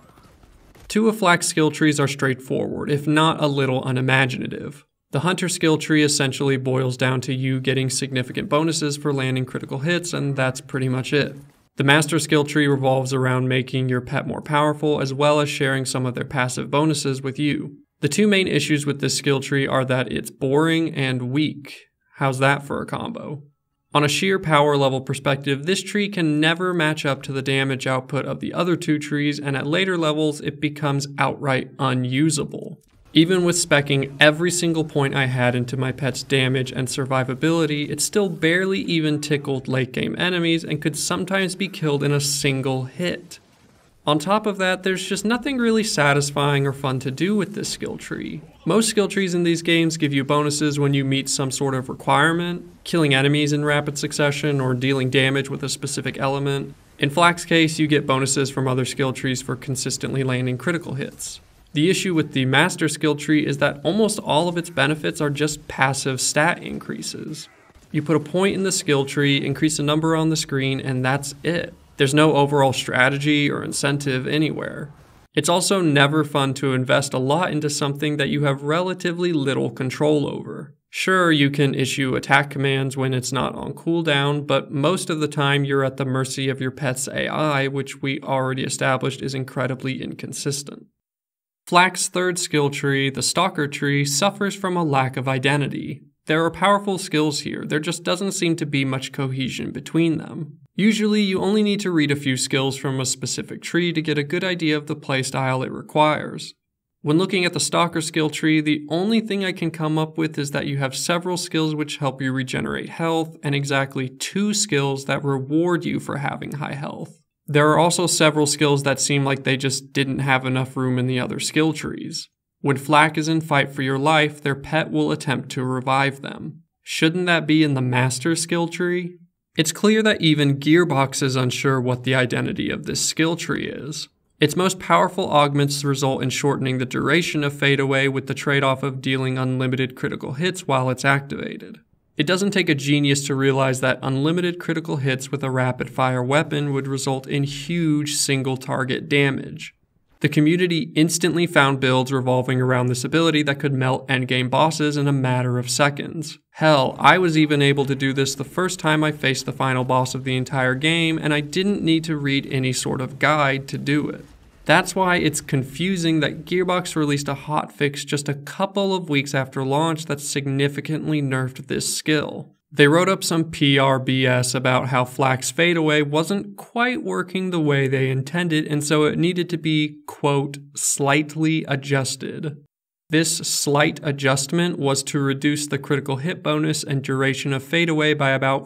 Two of Flak's skill trees are straightforward, if not a little unimaginative. The Hunter skill tree essentially boils down to you getting significant bonuses for landing critical hits, and that's pretty much it. The Master skill tree revolves around making your pet more powerful, as well as sharing some of their passive bonuses with you. The two main issues with this skill tree are that it's boring and weak. How's that for a combo? On a sheer power level perspective, this tree can never match up to the damage output of the other two trees, and at later levels it becomes outright unusable. Even with speccing every single point I had into my pet's damage and survivability, it still barely even tickled late game enemies and could sometimes be killed in a single hit. On top of that, there's just nothing really satisfying or fun to do with this skill tree. Most skill trees in these games give you bonuses when you meet some sort of requirement, killing enemies in rapid succession or dealing damage with a specific element. In Flak's case, you get bonuses from other skill trees for consistently landing critical hits. The issue with the Master skill tree is that almost all of its benefits are just passive stat increases. You put a point in the skill tree, increase a number on the screen, and that's it. There's no overall strategy or incentive anywhere. It's also never fun to invest a lot into something that you have relatively little control over. Sure, you can issue attack commands when it's not on cooldown, but most of the time you're at the mercy of your pet's AI, which we already established is incredibly inconsistent. Flak's third skill tree, the Stalker tree, suffers from a lack of identity. There are powerful skills here, there just doesn't seem to be much cohesion between them. Usually, you only need to read a few skills from a specific tree to get a good idea of the playstyle it requires. When looking at the Stalker skill tree, the only thing I can come up with is that you have several skills which help you regenerate health, and exactly 2 skills that reward you for having high health. There are also several skills that seem like they just didn't have enough room in the other skill trees. When Flak is in fight for your life, their pet will attempt to revive them. Shouldn't that be in the Master skill tree? It's clear that even Gearbox is unsure what the identity of this skill tree is. Its most powerful augments result in shortening the duration of Fade Away with the trade-off of dealing unlimited critical hits while it's activated. It doesn't take a genius to realize that unlimited critical hits with a rapid-fire weapon would result in huge single-target damage. The community instantly found builds revolving around this ability that could melt endgame bosses in a matter of seconds. Hell, I was even able to do this the first time I faced the final boss of the entire game, and I didn't need to read any sort of guide to do it. That's why it's confusing that Gearbox released a hotfix just a couple of weeks after launch that significantly nerfed this skill. They wrote up some PR BS about how Flak's Fade Away wasn't quite working the way they intended, and so it needed to be, quote, slightly adjusted. This slight adjustment was to reduce the critical hit bonus and duration of Fade Away by about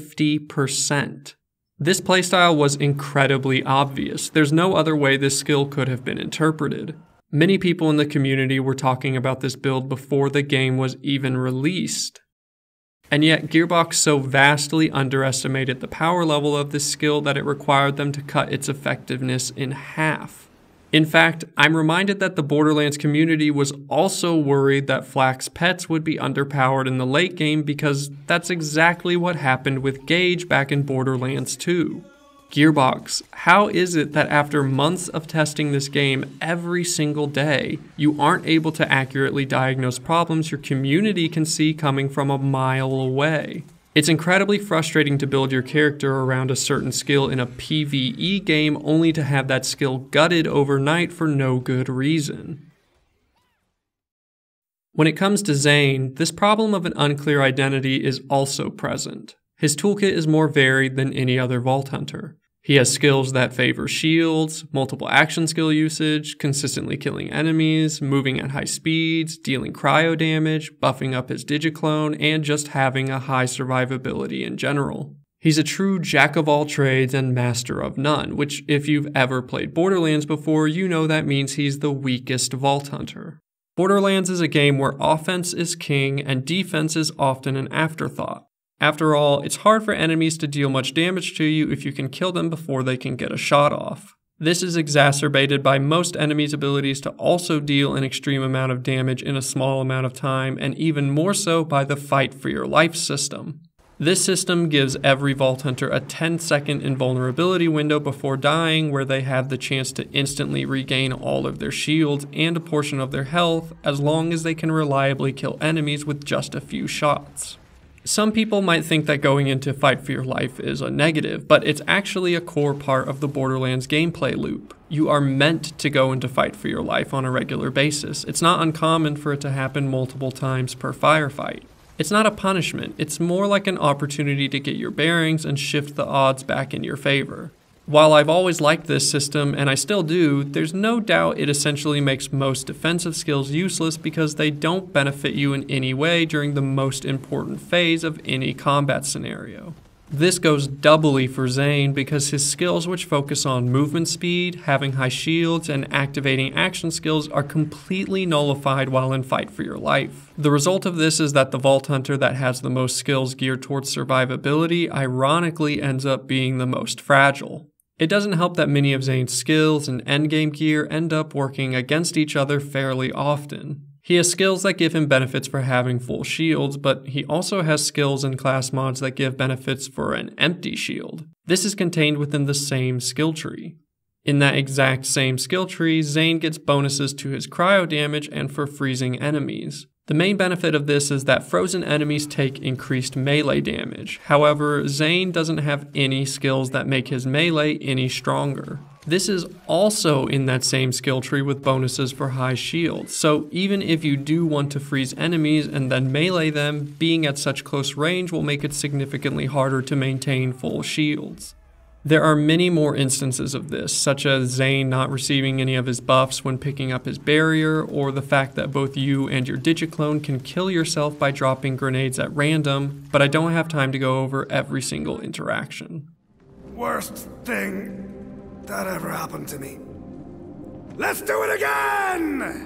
50%. This playstyle was incredibly obvious. There's no other way this skill could have been interpreted. Many people in the community were talking about this build before the game was even released. And yet Gearbox so vastly underestimated the power level of this skill that it required them to cut its effectiveness in half. In fact, I'm reminded that the Borderlands community was also worried that Flak's pets would be underpowered in the late game because that's exactly what happened with Gage back in Borderlands 2. Gearbox, how is it that after months of testing this game every single day, you aren't able to accurately diagnose problems your community can see coming from a mile away? It's incredibly frustrating to build your character around a certain skill in a PvE game only to have that skill gutted overnight for no good reason. When it comes to Zane, this problem of an unclear identity is also present. His toolkit is more varied than any other Vault Hunter. He has skills that favor shields, multiple action skill usage, consistently killing enemies, moving at high speeds, dealing cryo damage, buffing up his digiclone, and just having a high survivability in general. He's a true jack of all trades and master of none, which if you've ever played Borderlands before, you know that means he's the weakest Vault Hunter. Borderlands is a game where offense is king and defense is often an afterthought. After all, it's hard for enemies to deal much damage to you if you can kill them before they can get a shot off. This is exacerbated by most enemies' abilities to also deal an extreme amount of damage in a small amount of time, and even more so by the fight for your life system. This system gives every Vault Hunter a 10-second invulnerability window before dying, where they have the chance to instantly regain all of their shields and a portion of their health, as long as they can reliably kill enemies with just a few shots. Some people might think that going into Fight for Your Life is a negative, but it's actually a core part of the Borderlands gameplay loop. You are meant to go into Fight for Your Life on a regular basis. It's not uncommon for it to happen multiple times per firefight. It's not a punishment, it's more like an opportunity to get your bearings and shift the odds back in your favor. While I've always liked this system, and I still do, there's no doubt it essentially makes most defensive skills useless because they don't benefit you in any way during the most important phase of any combat scenario. This goes doubly for Zane because his skills, which focus on movement speed, having high shields, and activating action skills, are completely nullified while in Fight for Your Life. The result of this is that the Vault Hunter that has the most skills geared towards survivability ironically ends up being the most fragile. It doesn't help that many of Zane's skills and endgame gear end up working against each other fairly often. He has skills that give him benefits for having full shields, but he also has skills and class mods that give benefits for an empty shield. This is contained within the same skill tree. In that exact same skill tree, Zane gets bonuses to his cryo damage and for freezing enemies. The main benefit of this is that frozen enemies take increased melee damage. However, Zane doesn't have any skills that make his melee any stronger. This is also in that same skill tree with bonuses for high shields, so even if you do want to freeze enemies and then melee them, being at such close range will make it significantly harder to maintain full shields. There are many more instances of this, such as Zane not receiving any of his buffs when picking up his barrier, or the fact that both you and your digiclone can kill yourself by dropping grenades at random, but I don't have time to go over every single interaction. Worst thing that ever happened to me. Let's do it again!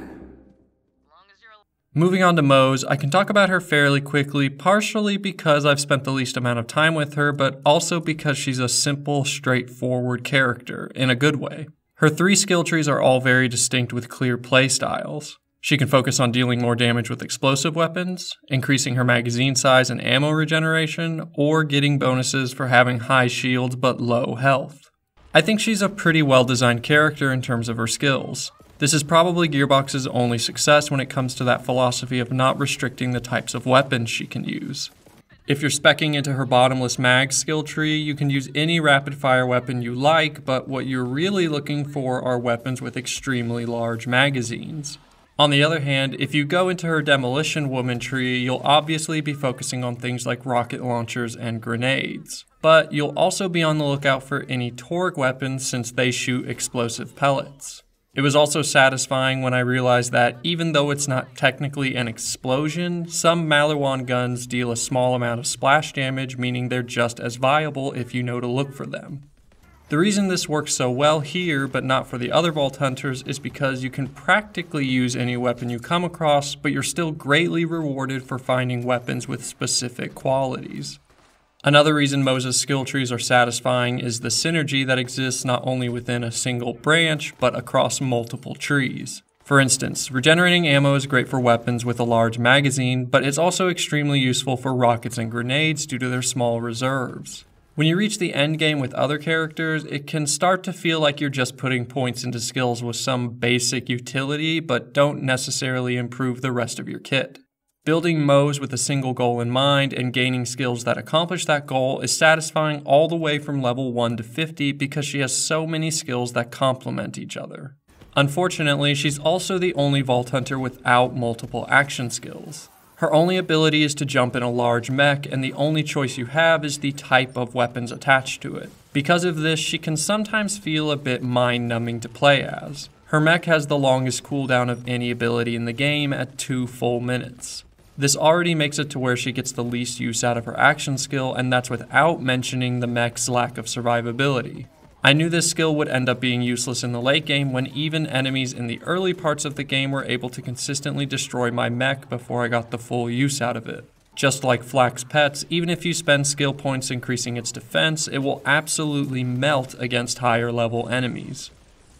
Moving on to Mose, I can talk about her fairly quickly, partially because I've spent the least amount of time with her, but also because she's a simple, straightforward character, in a good way. Her 3 skill trees are all very distinct with clear playstyles. She can focus on dealing more damage with explosive weapons, increasing her magazine size and ammo regeneration, or getting bonuses for having high shields but low health. I think she's a pretty well-designed character in terms of her skills. This is probably Gearbox's only success when it comes to that philosophy of not restricting the types of weapons she can use. If you're speccing into her bottomless mag skill tree, you can use any rapid-fire weapon you like, but what you're really looking for are weapons with extremely large magazines. On the other hand, if you go into her Demolition Woman tree, you'll obviously be focusing on things like rocket launchers and grenades. But you'll also be on the lookout for any Torgue weapons since they shoot explosive pellets. It was also satisfying when I realized that even though it's not technically an explosion, some Maliwan guns deal a small amount of splash damage, meaning they're just as viable if you know to look for them. The reason this works so well here, but not for the other Vault Hunters, is because you can practically use any weapon you come across, but you're still greatly rewarded for finding weapons with specific qualities. Another reason Mose's skill trees are satisfying is the synergy that exists not only within a single branch, but across multiple trees. For instance, regenerating ammo is great for weapons with a large magazine, but it's also extremely useful for rockets and grenades due to their small reserves. When you reach the endgame with other characters, it can start to feel like you're just putting points into skills with some basic utility, but don't necessarily improve the rest of your kit. Building Mose with a single goal in mind and gaining skills that accomplish that goal is satisfying all the way from level 1 to 50 because she has so many skills that complement each other. Unfortunately, she's also the only Vault Hunter without multiple action skills. Her only ability is to jump in a large mech, and the only choice you have is the type of weapons attached to it. Because of this, she can sometimes feel a bit mind-numbing to play as. Her mech has the longest cooldown of any ability in the game at 2 full minutes. This already makes it to where she gets the least use out of her action skill, and that's without mentioning the mech's lack of survivability. I knew this skill would end up being useless in the late game when even enemies in the early parts of the game were able to consistently destroy my mech before I got the full use out of it. Just like Flak's pets, even if you spend skill points increasing its defense, it will absolutely melt against higher level enemies.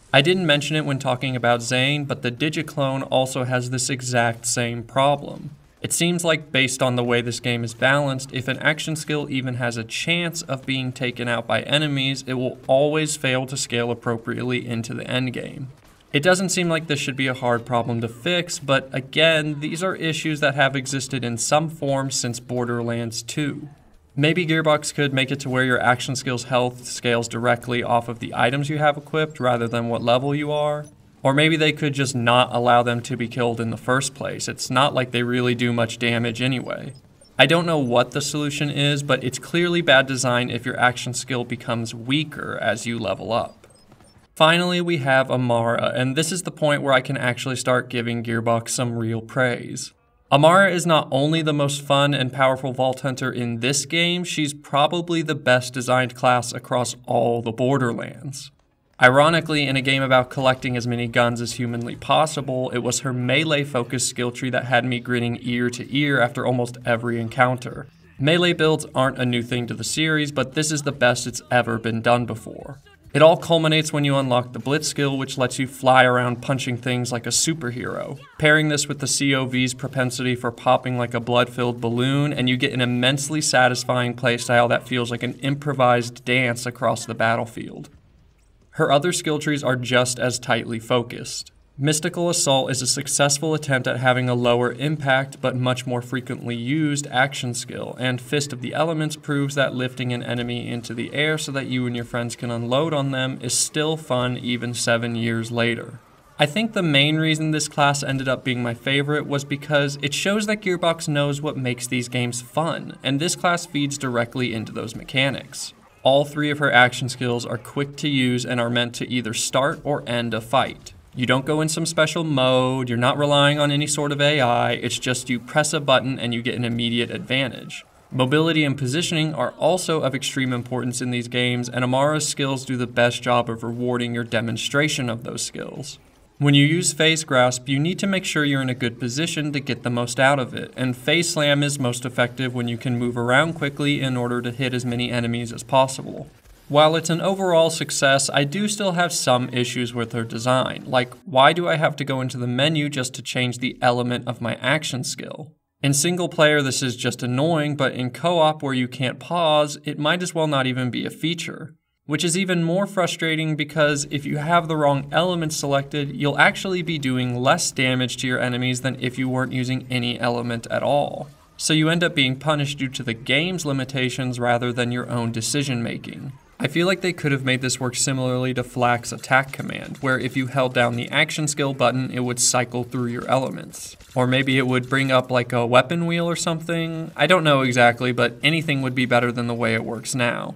I didn't mention it when talking about Zane, but the Digiclone also has this exact same problem. It seems like, based on the way this game is balanced, if an action skill even has a chance of being taken out by enemies, it will always fail to scale appropriately into the endgame. It doesn't seem like this should be a hard problem to fix, but again, these are issues that have existed in some form since Borderlands 2. Maybe Gearbox could make it to where your action skill's health scales directly off of the items you have equipped rather than what level you are. Or maybe they could just not allow them to be killed in the first place. It's not like they really do much damage anyway. I don't know what the solution is, but it's clearly bad design if your action skill becomes weaker as you level up. Finally, we have Amara, and this is the point where I can actually start giving Gearbox some real praise. Amara is not only the most fun and powerful Vault Hunter in this game, she's probably the best designed class across all the Borderlands. Ironically, in a game about collecting as many guns as humanly possible, it was her melee-focused skill tree that had me grinning ear to ear after almost every encounter. Melee builds aren't a new thing to the series, but this is the best it's ever been done before. It all culminates when you unlock the Blitz skill, which lets you fly around punching things like a superhero. Pairing this with the COV's propensity for popping like a blood-filled balloon, and you get an immensely satisfying playstyle that feels like an improvised dance across the battlefield. Her other skill trees are just as tightly focused. Mystical Assault is a successful attempt at having a lower impact but much more frequently used action skill, and Fist of the Elements proves that lifting an enemy into the air so that you and your friends can unload on them is still fun even 7 years later. I think the main reason this class ended up being my favorite was because it shows that Gearbox knows what makes these games fun, and this class feeds directly into those mechanics. All 3 of her action skills are quick to use and are meant to either start or end a fight. You don't go in some special mode, you're not relying on any sort of AI, it's just you press a button and you get an immediate advantage. Mobility and positioning are also of extreme importance in these games, and Amara's skills do the best job of rewarding your demonstration of those skills. When you use Phase Grasp, you need to make sure you're in a good position to get the most out of it, and Phase Slam is most effective when you can move around quickly in order to hit as many enemies as possible. While it's an overall success, I do still have some issues with her design, like why do I have to go into the menu just to change the element of my action skill? In single player this is just annoying, but in co-op where you can't pause, it might as well not even be a feature. Which is even more frustrating because if you have the wrong element selected, you'll actually be doing less damage to your enemies than if you weren't using any element at all. So you end up being punished due to the game's limitations rather than your own decision making. I feel like they could have made this work similarly to Flak's attack command, where if you held down the action skill button, it would cycle through your elements. Or maybe it would bring up like a weapon wheel or something. I don't know exactly, but anything would be better than the way it works now.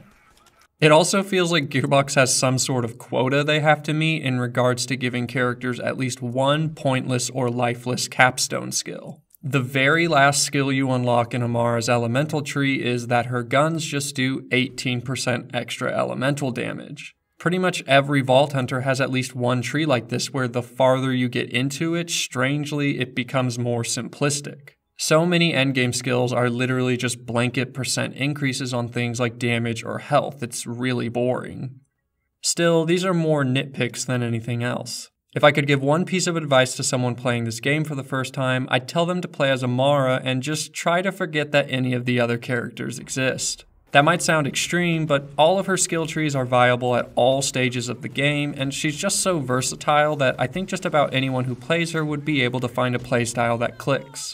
It also feels like Gearbox has some sort of quota they have to meet in regards to giving characters at least one pointless or lifeless capstone skill. The very last skill you unlock in Amara's elemental tree is that her guns just do 18% extra elemental damage. Pretty much every Vault Hunter has at least one tree like this where the farther you get into it, strangely, it becomes more simplistic. So many endgame skills are literally just blanket percent increases on things like damage or health. It's really boring. Still, these are more nitpicks than anything else. If I could give one piece of advice to someone playing this game for the first time, I'd tell them to play as Amara and just try to forget that any of the other characters exist. That might sound extreme, but all of her skill trees are viable at all stages of the game, and she's just so versatile that I think just about anyone who plays her would be able to find a playstyle that clicks.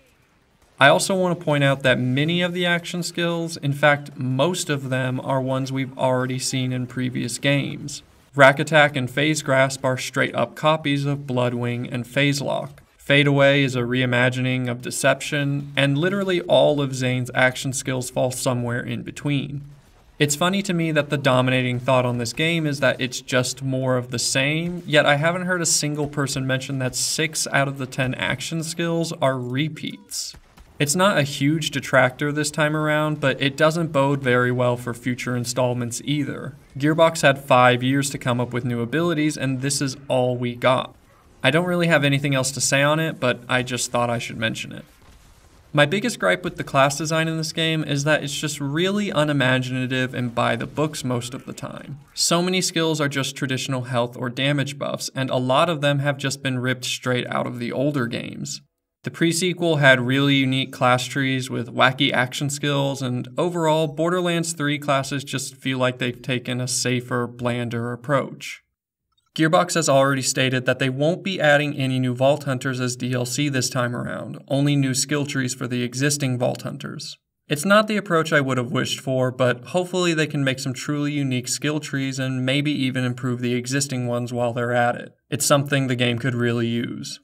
I also want to point out that many of the action skills, in fact most of them, are ones we've already seen in previous games. Rack Attack and Phase Grasp are straight up copies of Bloodwing and Phase Lock. Fade Away is a reimagining of Deception, and literally all of Zane's action skills fall somewhere in between. It's funny to me that the dominating thought on this game is that it's just more of the same, yet I haven't heard a single person mention that 6 out of the 10 action skills are repeats. It's not a huge detractor this time around, but it doesn't bode very well for future installments either. Gearbox had 5 years to come up with new abilities, and this is all we got. I don't really have anything else to say on it, but I just thought I should mention it. My biggest gripe with the class design in this game is that it's just really unimaginative and by the books most of the time. So many skills are just traditional health or damage buffs, and a lot of them have just been ripped straight out of the older games. The pre-sequel had really unique class trees with wacky action skills, and overall, Borderlands 3 classes just feel like they've taken a safer, blander approach. Gearbox has already stated that they won't be adding any new Vault Hunters as DLC this time around, only new skill trees for the existing Vault Hunters. It's not the approach I would have wished for, but hopefully they can make some truly unique skill trees and maybe even improve the existing ones while they're at it. It's something the game could really use.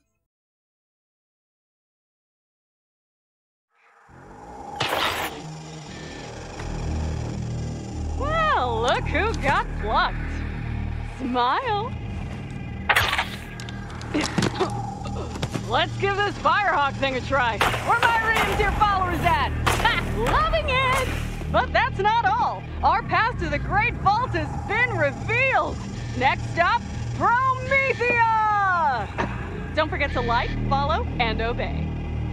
Well, look who got plucked. Smile. Let's give this Firehawk thing a try. Where my reindeer followers at? Ha! Loving it! But that's not all. Our path to the Great Vault has been revealed. Next stop, Promethea! Don't forget to like, follow, and obey.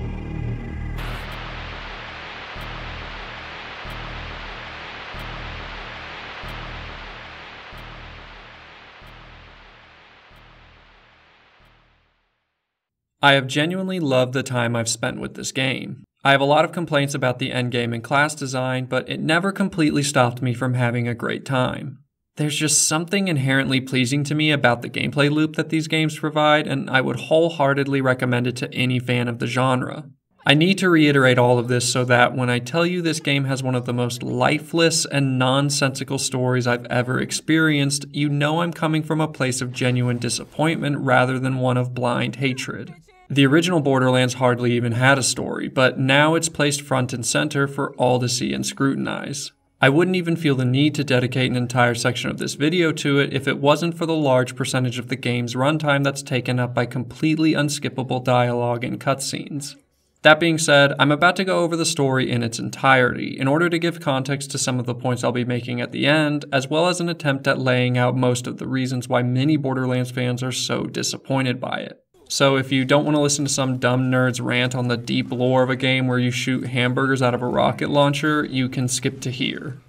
I have genuinely loved the time I've spent with this game. I have a lot of complaints about the endgame and class design, but it never completely stopped me from having a great time. There's just something inherently pleasing to me about the gameplay loop that these games provide, and I would wholeheartedly recommend it to any fan of the genre. I need to reiterate all of this so that when I tell you this game has one of the most lifeless and nonsensical stories I've ever experienced, you know I'm coming from a place of genuine disappointment rather than one of blind hatred. The original Borderlands hardly even had a story, but now it's placed front and center for all to see and scrutinize. I wouldn't even feel the need to dedicate an entire section of this video to it if it wasn't for the large percentage of the game's runtime that's taken up by completely unskippable dialogue and cutscenes. That being said, I'm about to go over the story in its entirety in order to give context to some of the points I'll be making at the end, as well as an attempt at laying out most of the reasons why many Borderlands fans are so disappointed by it. So if you don't want to listen to some dumb nerd's rant on the deep lore of a game where you shoot hamburgers out of a rocket launcher, you can skip to here.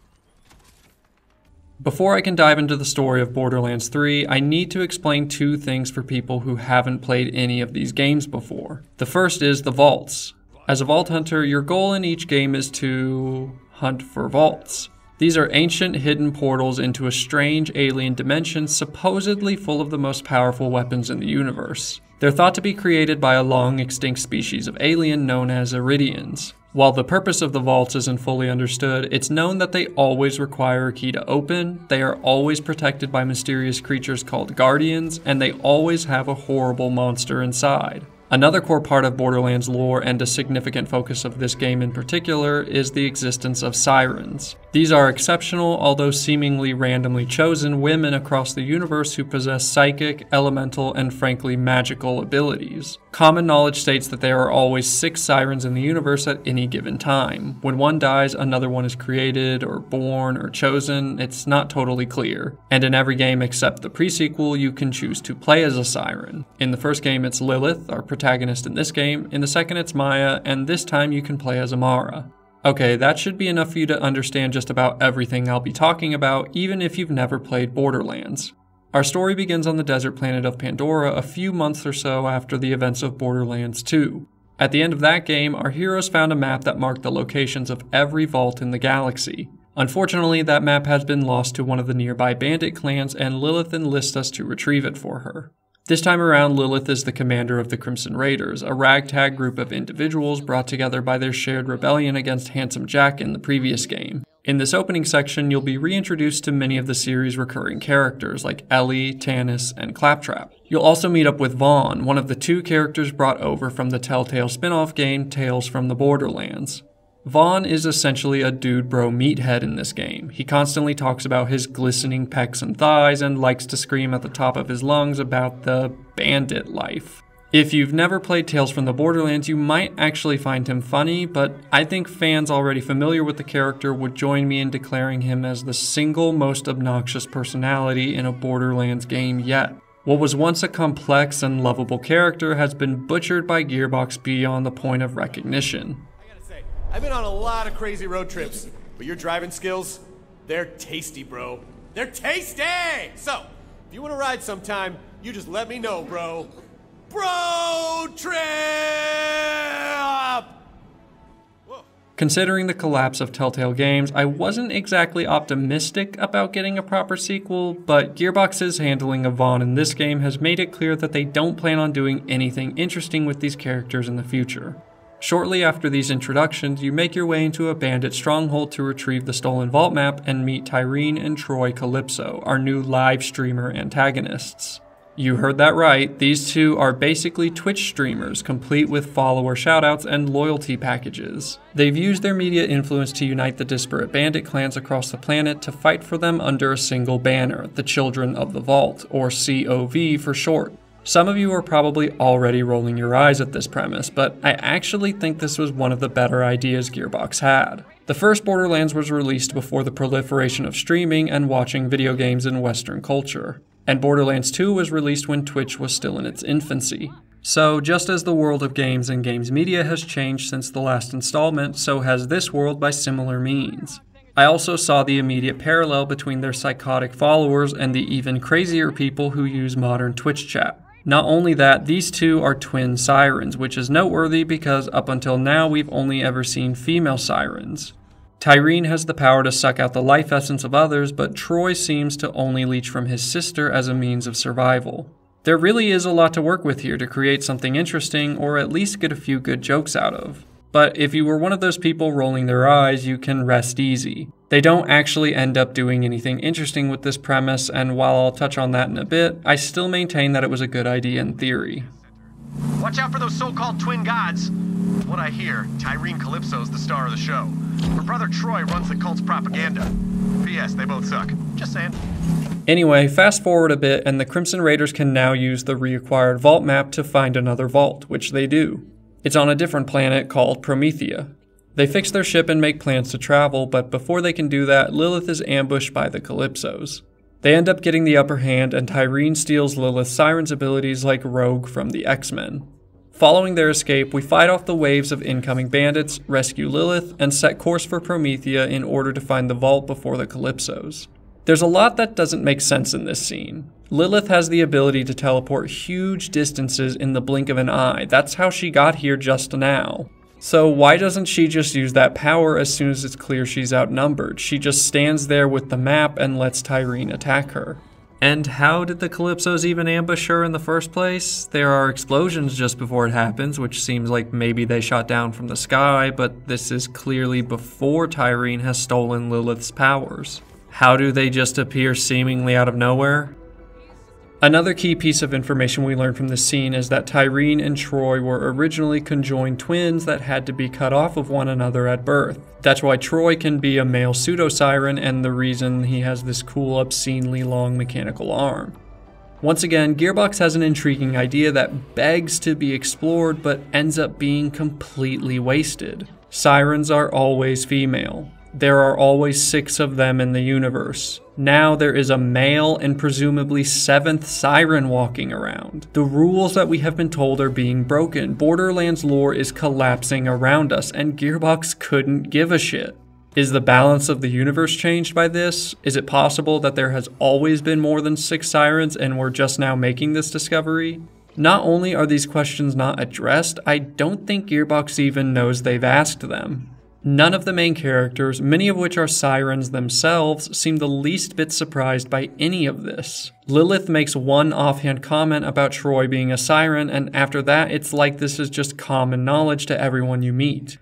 Before I can dive into the story of Borderlands 3, I need to explain two things for people who haven't played any of these games before. The first is the vaults. As a vault hunter, your goal in each game is to hunt for vaults. These are ancient hidden portals into a strange alien dimension supposedly full of the most powerful weapons in the universe. They're thought to be created by a long extinct species of alien known as Iridians. While the purpose of the vaults isn't fully understood, it's known that they always require a key to open, they are always protected by mysterious creatures called Guardians, and they always have a horrible monster inside. Another core part of Borderlands lore, and a significant focus of this game in particular, is the existence of sirens. These are exceptional, although seemingly randomly chosen, women across the universe who possess psychic, elemental, and frankly magical abilities. Common knowledge states that there are always 6 sirens in the universe at any given time. When one dies, another one is created, or born, or chosen. It's not totally clear. And in every game except the pre-sequel, you can choose to play as a siren. In the first game, it's Lilith, our protagonist in this game. In the second, it's Maya, and this time you can play as Amara. Okay, that should be enough for you to understand just about everything I'll be talking about, even if you've never played Borderlands. Our story begins on the desert planet of Pandora a few months or so after the events of Borderlands 2. At the end of that game, our heroes found a map that marked the locations of every vault in the galaxy. Unfortunately, that map has been lost to one of the nearby bandit clans, and Lilith enlists us to retrieve it for her. This time around, Lilith is the commander of the Crimson Raiders, a ragtag group of individuals brought together by their shared rebellion against Handsome Jack in the previous game. In this opening section, you'll be reintroduced to many of the series' recurring characters like Ellie, Tannis, and Claptrap. You'll also meet up with Vaughn, one of the 2 characters brought over from the Telltale spin-off game Tales from the Borderlands. Vaughn is essentially a dude bro meathead in this game. He constantly talks about his glistening pecs and thighs and likes to scream at the top of his lungs about the bandit life. If you've never played Tales from the Borderlands, you might actually find him funny, but I think fans already familiar with the character would join me in declaring him as the single most obnoxious personality in a Borderlands game yet. What was once a complex and lovable character has been butchered by Gearbox beyond the point of recognition. I gotta say, I've been on a lot of crazy road trips, but your driving skills, they're tasty, bro. They're tasty! So, if you want to ride sometime, you just let me know, bro. Bro trip! Whoa. Considering the collapse of Telltale Games, I wasn't exactly optimistic about getting a proper sequel, but Gearbox's handling of Vaughn in this game has made it clear that they don't plan on doing anything interesting with these characters in the future. Shortly after these introductions, you make your way into a bandit stronghold to retrieve the stolen vault map and meet Tyreen and Troy Calypso, our new live streamer antagonists. You heard that right, these two are basically Twitch streamers, complete with follower shoutouts and loyalty packages. They've used their media influence to unite the disparate bandit clans across the planet to fight for them under a single banner, the Children of the Vault, or COV for short. Some of you are probably already rolling your eyes at this premise, but I actually think this was one of the better ideas Gearbox had. The first Borderlands was released before the proliferation of streaming and watching video games in Western culture, and Borderlands 2 was released when Twitch was still in its infancy. So just as the world of games and games media has changed since the last installment, so has this world by similar means. I also saw the immediate parallel between their psychotic followers and the even crazier people who use modern Twitch chat. Not only that, these two are twin sirens, which is noteworthy because up until now we've only ever seen female sirens. Tyreen has the power to suck out the life essence of others, but Troy seems to only leech from his sister as a means of survival. There really is a lot to work with here to create something interesting, or at least get a few good jokes out of. But if you were one of those people rolling their eyes, you can rest easy. They don't actually end up doing anything interesting with this premise, and while I'll touch on that in a bit, I still maintain that it was a good idea in theory. Watch out for those so-called twin gods. What I hear, Tyreen Calypso's the star of the show. Her brother Troy runs the cult's propaganda. P.S. They both suck. Just saying. Anyway, fast forward a bit, and the Crimson Raiders can now use the reacquired vault map to find another vault, which they do. It's on a different planet called Promethea. They fix their ship and make plans to travel, but before they can do that, Lilith is ambushed by the Calypsos. They end up getting the upper hand, and Tyreen steals Lilith's Siren's abilities like Rogue from the X-Men. Following their escape, we fight off the waves of incoming bandits, rescue Lilith, and set course for Promethea in order to find the vault before the Calypsos. There's a lot that doesn't make sense in this scene. Lilith has the ability to teleport huge distances in the blink of an eye. That's how she got here just now. So why doesn't she just use that power as soon as it's clear she's outnumbered? She just stands there with the map and lets Tyreen attack her. And how did the Calypsos even ambush her in the first place? There are explosions just before it happens, which seems like maybe they shot down from the sky, but this is clearly before Tyreen has stolen Lilith's powers. How do they just appear seemingly out of nowhere? Another key piece of information we learned from this scene is that Tyreen and Troy were originally conjoined twins that had to be cut off of one another at birth. That's why Troy can be a male pseudo-siren and the reason he has this cool, obscenely long mechanical arm. Once again, Gearbox has an intriguing idea that begs to be explored but ends up being completely wasted. Sirens are always female. There are always 6 of them in the universe. Now there is a male and presumably 7th siren walking around. The rules that we have been told are being broken. Borderlands lore is collapsing around us, and Gearbox couldn't give a shit. Is the balance of the universe changed by this? Is it possible that there has always been more than 6 sirens and we're just now making this discovery? Not only are these questions not addressed, I don't think Gearbox even knows they've asked them. None of the main characters, many of which are sirens themselves, seem the least bit surprised by any of this. Lilith makes one offhand comment about Troy being a siren, and after that it's like this is just common knowledge to everyone you meet.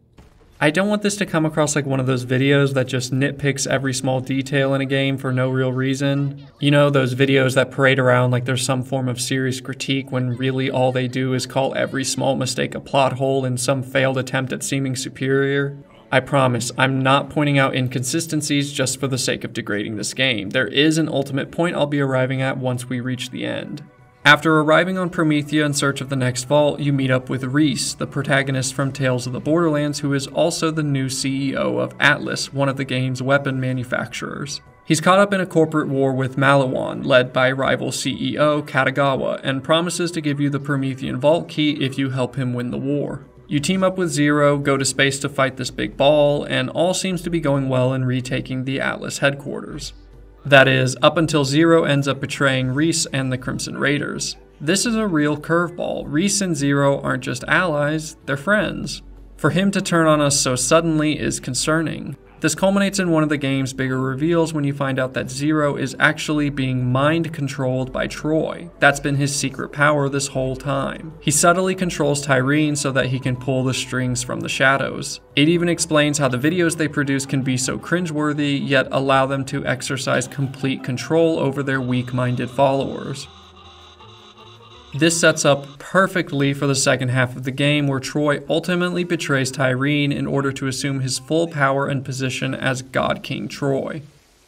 I don't want this to come across like one of those videos that just nitpicks every small detail in a game for no real reason. You know, those videos that parade around like there's some form of serious critique when really all they do is call every small mistake a plot hole in some failed attempt at seeming superior. I promise, I'm not pointing out inconsistencies just for the sake of degrading this game. There is an ultimate point I'll be arriving at once we reach the end. After arriving on Promethea in search of the next vault, you meet up with Reese, the protagonist from Tales of the Borderlands, who is also the new CEO of Atlas, one of the game's weapon manufacturers. He's caught up in a corporate war with Malawan, led by rival CEO Katagawa, and promises to give you the Promethean Vault Key if you help him win the war. You team up with Zero, go to space to fight this big ball, and all seems to be going well in retaking the Atlas headquarters. That is, up until Zero ends up betraying Reese and the Crimson Raiders. This is a real curveball. Reese and Zero aren't just allies, they're friends. For him to turn on us so suddenly is concerning. This culminates in one of the game's bigger reveals when you find out that Zero is actually being mind-controlled by Troy. That's been his secret power this whole time. He subtly controls Tyreen so that he can pull the strings from the shadows. It even explains how the videos they produce can be so cringeworthy, yet allow them to exercise complete control over their weak-minded followers. This sets up perfectly for the second half of the game, where Troy ultimately betrays Tyreen in order to assume his full power and position as God King Troy.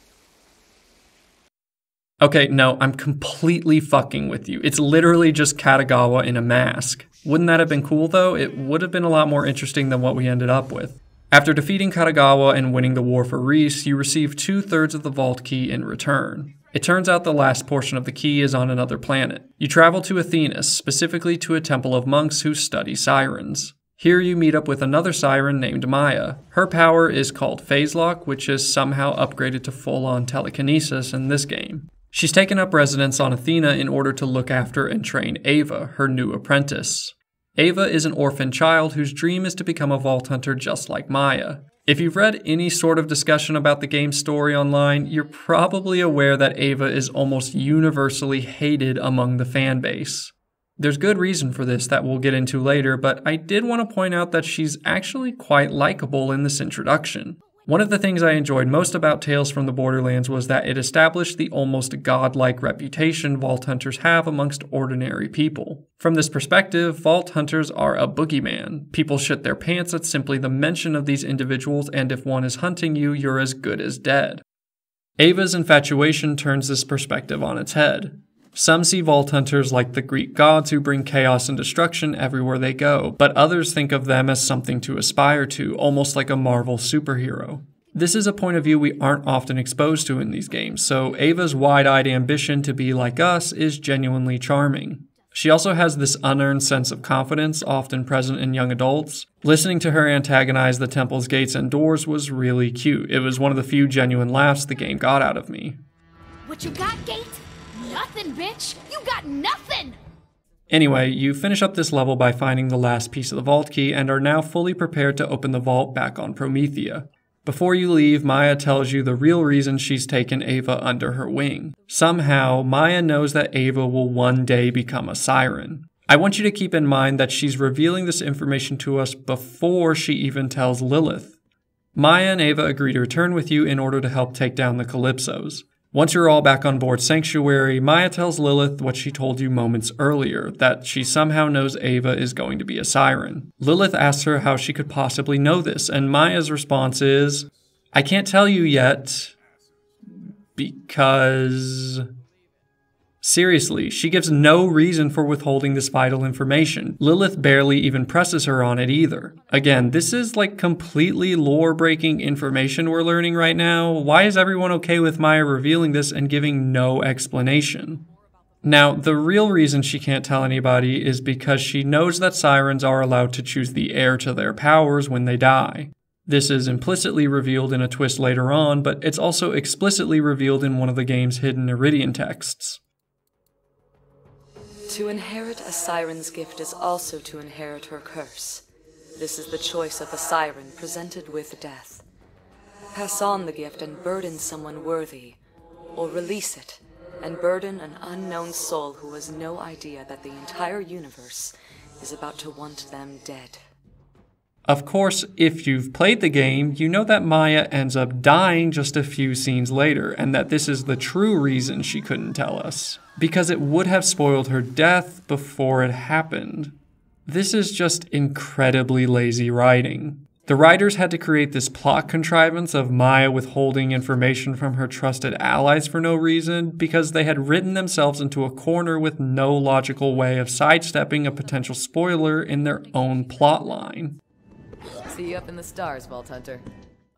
Okay, no, I'm completely fucking with you. It's literally just Katagawa in a mask. Wouldn't that have been cool though? It would have been a lot more interesting than what we ended up with. After defeating Katagawa and winning the war for Reese, you receive 2/3 of the Vault Key in return. It turns out the last portion of the key is on another planet. You travel to Athenas, specifically to a temple of monks who study sirens. Here you meet up with another siren named Maya. Her power is called Phase Lock, which is somehow upgraded to full-on telekinesis in this game. She's taken up residence on Athena in order to look after and train Ava, her new apprentice. Ava is an orphan child whose dream is to become a Vault Hunter just like Maya. If you've read any sort of discussion about the game's story online, you're probably aware that Ava is almost universally hated among the fan base. There's good reason for this that we'll get into later, but I did want to point out that she's actually quite likable in this introduction. One of the things I enjoyed most about Tales from the Borderlands was that it established the almost godlike reputation Vault Hunters have amongst ordinary people. From this perspective, Vault Hunters are a boogeyman. People shit their pants at simply the mention of these individuals, and if one is hunting you, you're as good as dead. Ava's infatuation turns this perspective on its head. Some see Vault Hunters like the Greek gods who bring chaos and destruction everywhere they go, but others think of them as something to aspire to, almost like a Marvel superhero. This is a point of view we aren't often exposed to in these games, so Ava's wide-eyed ambition to be like us is genuinely charming. She also has this unearned sense of confidence, often present in young adults. Listening to her antagonize the temple's gates and doors was really cute. It was one of the few genuine laughs the game got out of me. What you got, Gate? Nothing, bitch! You got nothing! Anyway, you finish up this level by finding the last piece of the vault key and are now fully prepared to open the vault back on Promethea. Before you leave, Maya tells you the real reason she's taken Ava under her wing. Somehow, Maya knows that Ava will one day become a siren. I want you to keep in mind that she's revealing this information to us before she even tells Lilith. Maya and Ava agree to return with you in order to help take down the Calypsos. Once you're all back on board Sanctuary, Maya tells Lilith what she told you moments earlier, that she somehow knows Ava is going to be a siren. Lilith asks her how she could possibly know this, and Maya's response is, "I can't tell you yet, because..." Seriously, she gives no reason for withholding this vital information. Lilith barely even presses her on it either. Again, this is like completely lore-breaking information we're learning right now. Why is everyone okay with Maya revealing this and giving no explanation? Now, the real reason she can't tell anybody is because she knows that sirens are allowed to choose the heir to their powers when they die. This is implicitly revealed in a twist later on, but it's also explicitly revealed in one of the game's hidden Iridian texts. To inherit a siren's gift is also to inherit her curse. This is the choice of the siren presented with death. Pass on the gift and burden someone worthy, or release it and burden an unknown soul who has no idea that the entire universe is about to want them dead. Of course, if you've played the game, you know that Maya ends up dying just a few scenes later, and that this is the true reason she couldn't tell us. Because it would have spoiled her death before it happened. This is just incredibly lazy writing. The writers had to create this plot contrivance of Maya withholding information from her trusted allies for no reason, because they had written themselves into a corner with no logical way of sidestepping a potential spoiler in their own plotline. See you up in the stars, Vault Hunter.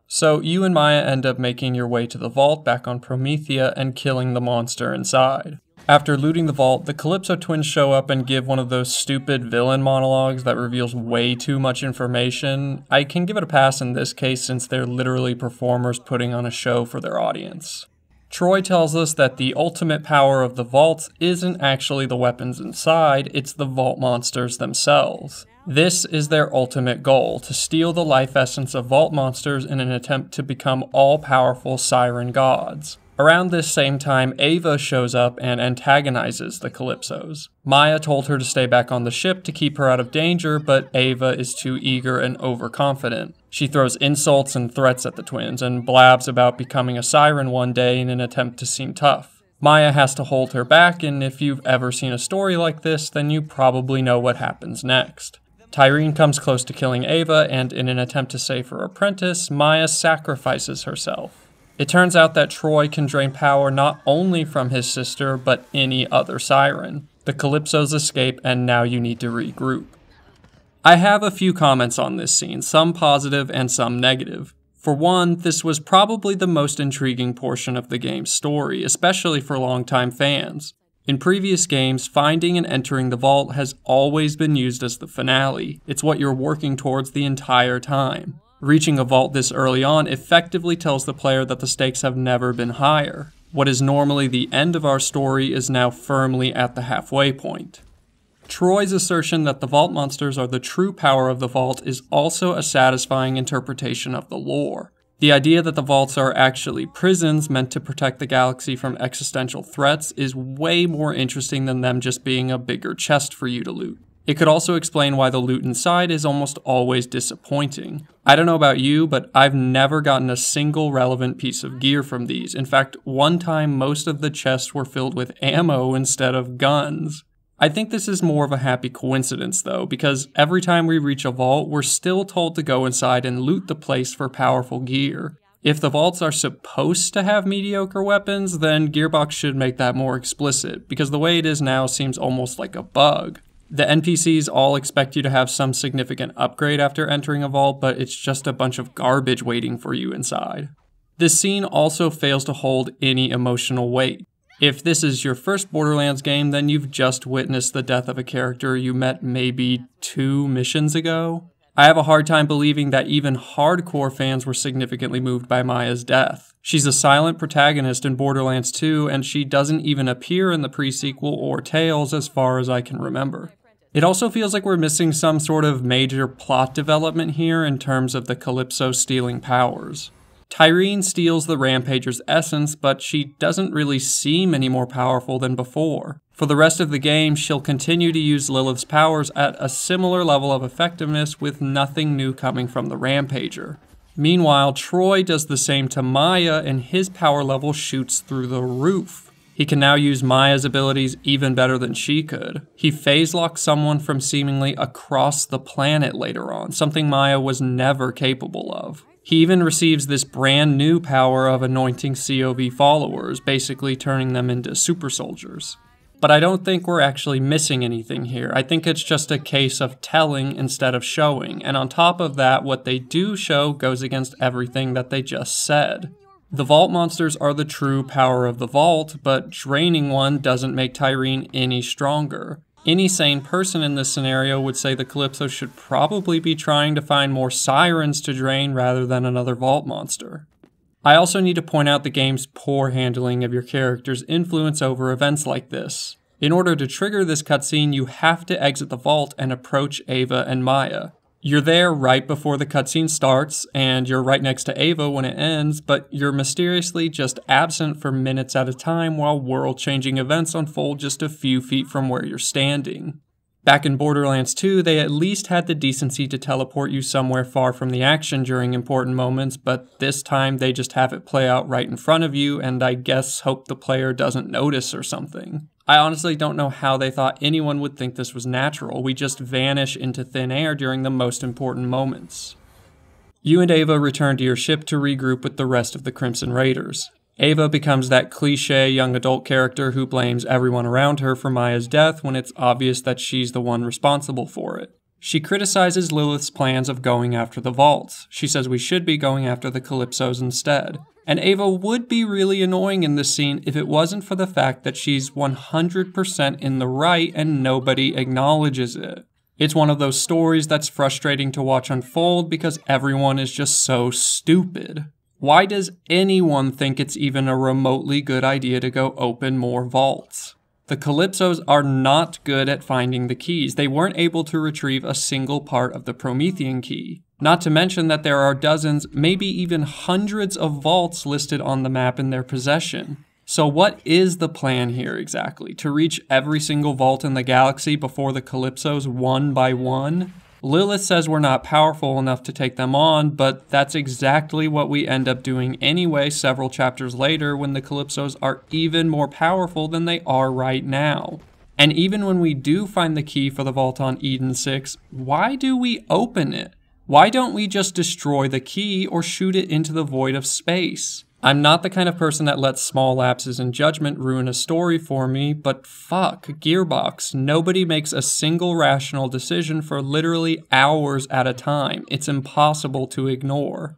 So you and Maya end up making your way to the vault back on Promethea and killing the monster inside. After looting the vault, the Calypso twins show up and give one of those stupid villain monologues that reveals way too much information. I can give it a pass in this case since they're literally performers putting on a show for their audience. Troy tells us that the ultimate power of the vaults isn't actually the weapons inside, it's the vault monsters themselves. This is their ultimate goal, to steal the life essence of vault monsters in an attempt to become all-powerful siren gods. Around this same time, Ava shows up and antagonizes the Calypsos. Maya told her to stay back on the ship to keep her out of danger, but Ava is too eager and overconfident. She throws insults and threats at the twins and blabs about becoming a siren one day in an attempt to seem tough. Maya has to hold her back, and if you've ever seen a story like this, then you probably know what happens next. Tyreen comes close to killing Ava, and in an attempt to save her apprentice, Maya sacrifices herself. It turns out that Troy can drain power not only from his sister, but any other siren. The Calypsos escape, and now you need to regroup. I have a few comments on this scene, some positive and some negative. For one, this was probably the most intriguing portion of the game's story, especially for longtime fans. In previous games, finding and entering the vault has always been used as the finale. It's what you're working towards the entire time. Reaching a vault this early on effectively tells the player that the stakes have never been higher. What is normally the end of our story is now firmly at the halfway point. Troy's assertion that the vault monsters are the true power of the vault is also a satisfying interpretation of the lore. The idea that the vaults are actually prisons meant to protect the galaxy from existential threats is way more interesting than them just being a bigger chest for you to loot. It could also explain why the loot inside is almost always disappointing. I don't know about you, but I've never gotten a single relevant piece of gear from these. In fact, one time most of the chests were filled with ammo instead of guns. I think this is more of a happy coincidence though, because every time we reach a vault, we're still told to go inside and loot the place for powerful gear. If the vaults are supposed to have mediocre weapons, then Gearbox should make that more explicit, because the way it is now seems almost like a bug. The NPCs all expect you to have some significant upgrade after entering a vault, but it's just a bunch of garbage waiting for you inside. This scene also fails to hold any emotional weight. If this is your first Borderlands game, then you've just witnessed the death of a character you met maybe 2 missions ago. I have a hard time believing that even hardcore fans were significantly moved by Maya's death. She's a silent protagonist in Borderlands 2, and she doesn't even appear in the pre-sequel or Tales as far as I can remember. It also feels like we're missing some sort of major plot development here in terms of the Calypso stealing powers. Tyreen steals the Rampager's essence, but she doesn't really seem any more powerful than before. For the rest of the game, she'll continue to use Lilith's powers at a similar level of effectiveness with nothing new coming from the Rampager. Meanwhile, Troy does the same to Maya and his power level shoots through the roof. He can now use Maya's abilities even better than she could. He phase locks someone from seemingly across the planet later on, something Maya was never capable of. He even receives this brand new power of anointing COV followers, basically turning them into super soldiers. But I don't think we're actually missing anything here. I think it's just a case of telling instead of showing, and on top of that, what they do show goes against everything that they just said. The vault monsters are the true power of the vault, but draining one doesn't make Tyreen any stronger. Any sane person in this scenario would say the Calypso should probably be trying to find more sirens to drain rather than another vault monster. I also need to point out the game's poor handling of your character's influence over events like this. In order to trigger this cutscene, you have to exit the vault and approach Ava and Maya. You're there right before the cutscene starts, and you're right next to Ava when it ends, but you're mysteriously just absent for minutes at a time while world-changing events unfold just a few feet from where you're standing. Back in Borderlands 2, they at least had the decency to teleport you somewhere far from the action during important moments, but this time they just have it play out right in front of you, and I guess hope the player doesn't notice or something. I honestly don't know how they thought anyone would think this was natural. We just vanish into thin air during the most important moments. You and Ava return to your ship to regroup with the rest of the Crimson Raiders. Ava becomes that cliché young adult character who blames everyone around her for Maya's death when it's obvious that she's the one responsible for it. She criticizes Lilith's plans of going after the vaults. She says we should be going after the Calypsos instead. And Ava would be really annoying in this scene if it wasn't for the fact that she's 100% in the right and nobody acknowledges it. It's one of those stories that's frustrating to watch unfold because everyone is just so stupid. Why does anyone think it's even a remotely good idea to go open more vaults? The Calypsos are not good at finding the keys. They weren't able to retrieve a single part of the Promethean key. Not to mention that there are dozens, maybe even hundreds of vaults listed on the map in their possession. So what is the plan here exactly? To reach every single vault in the galaxy before the Calypsos one by one? Lilith says we're not powerful enough to take them on, but that's exactly what we end up doing anyway several chapters later when the Calypsos are even more powerful than they are right now. And even when we do find the key for the vault on Eden 6, why do we open it? Why don't we just destroy the key or shoot it into the void of space? I'm not the kind of person that lets small lapses in judgment ruin a story for me, but fuck, Gearbox. Nobody makes a single rational decision for literally hours at a time. It's impossible to ignore.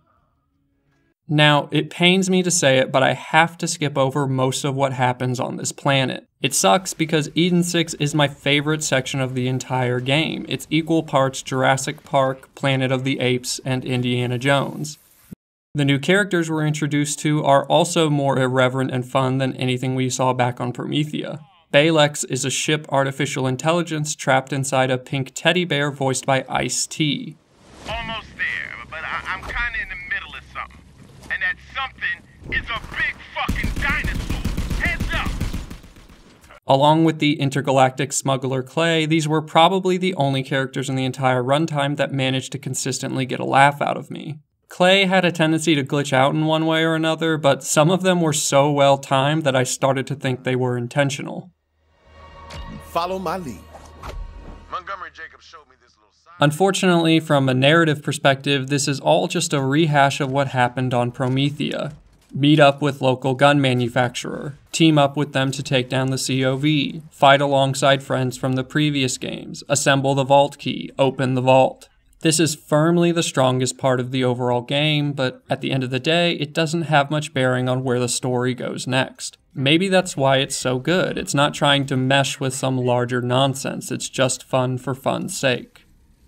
Now, it pains me to say it, but I have to skip over most of what happens on this planet. It sucks because Eden 6 is my favorite section of the entire game. It's equal parts Jurassic Park, Planet of the Apes, and Indiana Jones. The new characters we're introduced to are also more irreverent and fun than anything we saw back on Promethea. Balex is a ship artificial intelligence trapped inside a pink teddy bear voiced by Ice-T. Almost there, but I'm kinda in the middle of something. And that something is a big fucking dinosaur. Heads up! Along with the intergalactic smuggler Clay, these were probably the only characters in the entire runtime that managed to consistently get a laugh out of me. Clay had a tendency to glitch out in one way or another, but some of them were so well timed that I started to think they were intentional. Follow my lead. Montgomery Jacobs showed me this little sign. Unfortunately, from a narrative perspective, this is all just a rehash of what happened on Promethea. Meet up with local gun manufacturer, team up with them to take down the COV, fight alongside friends from the previous games, assemble the vault key, open the vault. This is firmly the strongest part of the overall game, but at the end of the day, it doesn't have much bearing on where the story goes next. Maybe that's why it's so good. It's not trying to mesh with some larger nonsense, it's just fun for fun's sake.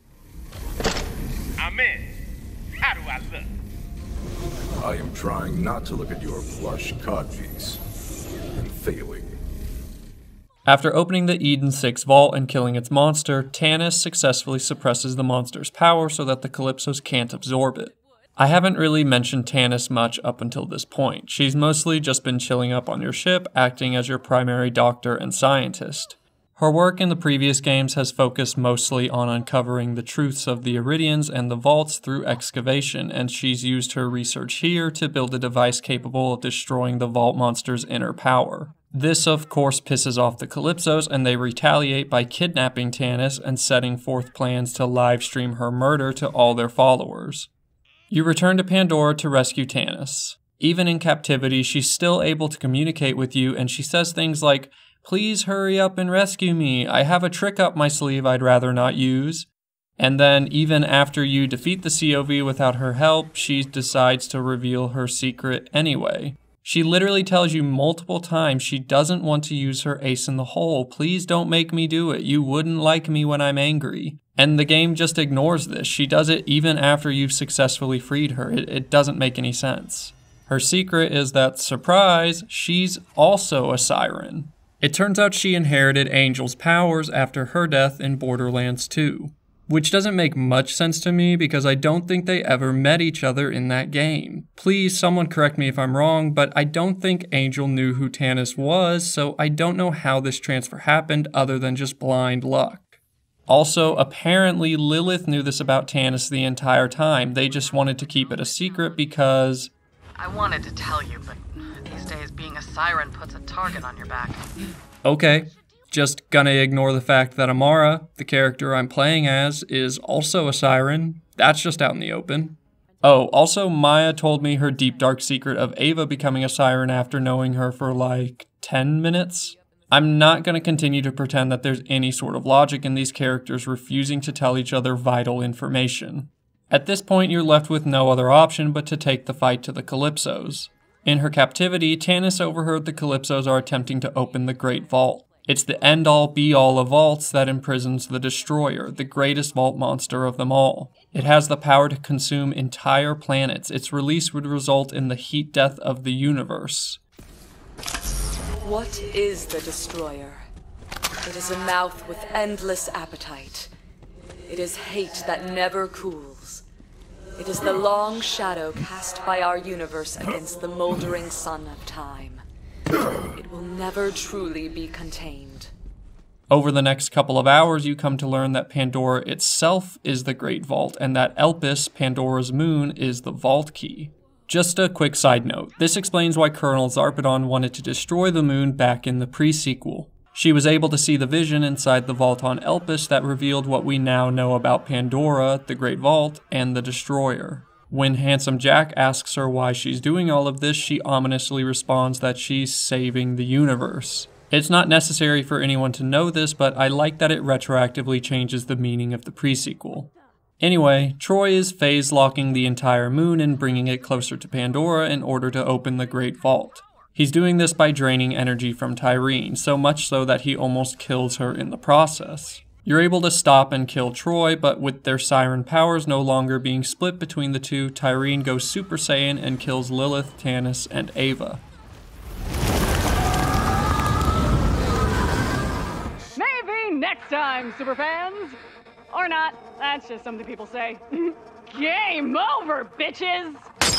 I'm in. How do I look? I am trying not to look at your plush codpiece. And failing. After opening the Eden 6 vault and killing its monster, Tannis successfully suppresses the monster's power so that the Calypsos can't absorb it. I haven't really mentioned Tannis much up until this point. She's mostly just been chilling up on your ship, acting as your primary doctor and scientist. Her work in the previous games has focused mostly on uncovering the truths of the Iridians and the vaults through excavation, and she's used her research here to build a device capable of destroying the vault monster's inner power. This, of course, pisses off the Calypsos, and they retaliate by kidnapping Tannis and setting forth plans to livestream her murder to all their followers. You return to Pandora to rescue Tannis. Even in captivity, she's still able to communicate with you, and she says things like, "Please hurry up and rescue me. I have a trick up my sleeve I'd rather not use." And then, even after you defeat the COV without her help, she decides to reveal her secret anyway. She literally tells you multiple times she doesn't want to use her ace in the hole. Please don't make me do it. You wouldn't like me when I'm angry. And the game just ignores this. She does it even after you've successfully freed her. It doesn't make any sense. Her secret is that, surprise, she's also a siren. It turns out she inherited Angel's powers after her death in Borderlands 2. Which doesn't make much sense to me because I don't think they ever met each other in that game. Please, someone correct me if I'm wrong, but I don't think Angel knew who Tannis was, so I don't know how this transfer happened other than just blind luck. Also, apparently Lilith knew this about Tannis the entire time. They just wanted to keep it a secret because... I wanted to tell you, but these days being a siren puts a target on your back. Okay. Just gonna ignore the fact that Amara, the character I'm playing as, is also a siren. That's just out in the open. Oh, also Maya told me her deep dark secret of Ava becoming a siren after knowing her for like 10 minutes. I'm not going to continue to pretend that there's any sort of logic in these characters refusing to tell each other vital information. At this point, you're left with no other option but to take the fight to the Calypsos. In her captivity, Tannis overheard the Calypsos are attempting to open the Great Vault. It's the end-all be-all of vaults that imprisons the Destroyer, the greatest vault monster of them all. It has the power to consume entire planets. Its release would result in the heat death of the universe. What is the Destroyer? It is a mouth with endless appetite. It is hate that never cools. It is the long shadow cast by our universe against the moldering sun of time. It will never truly be contained. Over the next couple of hours, you come to learn that Pandora itself is the Great Vault, and that Elpis, Pandora's moon, is the Vault Key. Just a quick side note, this explains why Colonel Zarpedon wanted to destroy the moon back in the pre-sequel. She was able to see the vision inside the vault on Elpis that revealed what we now know about Pandora, the Great Vault, and the Destroyer. When Handsome Jack asks her why she's doing all of this, she ominously responds that she's saving the universe. It's not necessary for anyone to know this, but I like that it retroactively changes the meaning of the pre-sequel. Anyway, Troy is phase-locking the entire moon and bringing it closer to Pandora in order to open the Great Vault. He's doing this by draining energy from Tyreen, so much so that he almost kills her in the process. You're able to stop and kill Troy, but with their siren powers no longer being split between the two, Tyreen goes Super Saiyan and kills Lilith, Tannis, and Ava. Maybe next time, superfans! Or not. That's just something people say. Game over, bitches!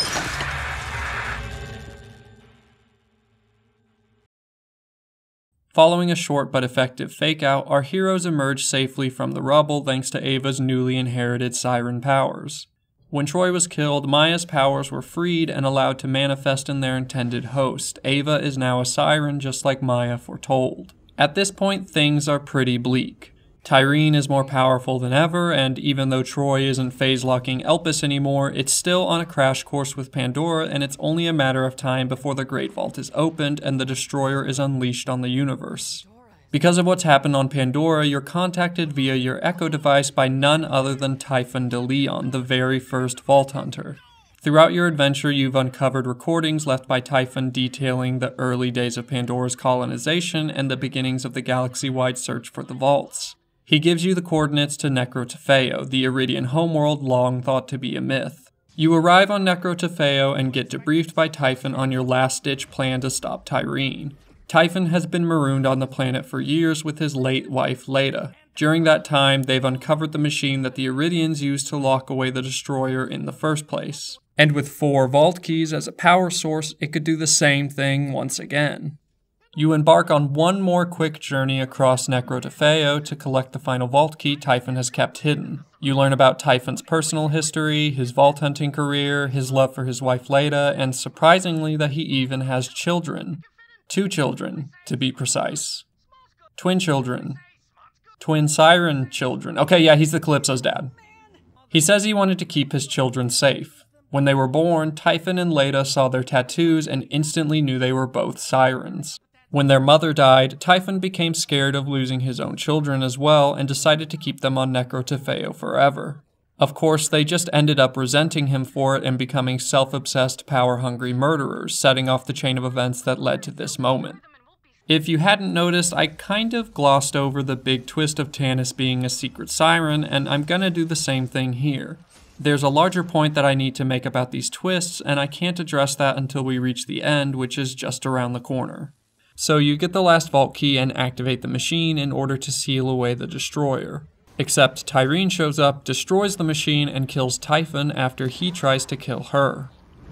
Following a short but effective fake-out, our heroes emerge safely from the rubble thanks to Ava's newly inherited siren powers. When Troy was killed, Maya's powers were freed and allowed to manifest in their intended host. Ava is now a siren just like Maya foretold. At this point, things are pretty bleak. Tyreen is more powerful than ever, and even though Troy isn't phase-locking Elpis anymore, it's still on a crash course with Pandora, and it's only a matter of time before the Great Vault is opened and the Destroyer is unleashed on the universe. Because of what's happened on Pandora, you're contacted via your Echo device by none other than Typhon de Leon, the very first Vault Hunter. Throughout your adventure, you've uncovered recordings left by Typhon detailing the early days of Pandora's colonization and the beginnings of the galaxy-wide search for the vaults. He gives you the coordinates to Necrotafeo, the Iridian homeworld long thought to be a myth. You arrive on Necrotafeo and get debriefed by Typhon on your last-ditch plan to stop Tyreen. Typhon has been marooned on the planet for years with his late wife Leda. During that time, they've uncovered the machine that the Iridians used to lock away the Destroyer in the first place. And with 4 vault keys as a power source, it could do the same thing once again. You embark on one more quick journey across Necrotafeo to collect the final vault key Typhon has kept hidden. You learn about Typhon's personal history, his vault hunting career, his love for his wife Leda, and surprisingly that he even has children. 2 children, to be precise. Twin children. Twin siren children. Okay, yeah, he's the Calypso's dad. He says he wanted to keep his children safe. When they were born, Typhon and Leda saw their tattoos and instantly knew they were both sirens. When their mother died, Typhon became scared of losing his own children as well and decided to keep them on Necrotafeo forever. Of course, they just ended up resenting him for it and becoming self-obsessed, power-hungry murderers, setting off the chain of events that led to this moment. If you hadn't noticed, I kind of glossed over the big twist of Tannis being a secret siren, and I'm gonna do the same thing here. There's a larger point that I need to make about these twists, and I can't address that until we reach the end, which is just around the corner. So you get the last vault key and activate the machine in order to seal away the Destroyer. Except Tyreen shows up, destroys the machine, and kills Typhon after he tries to kill her.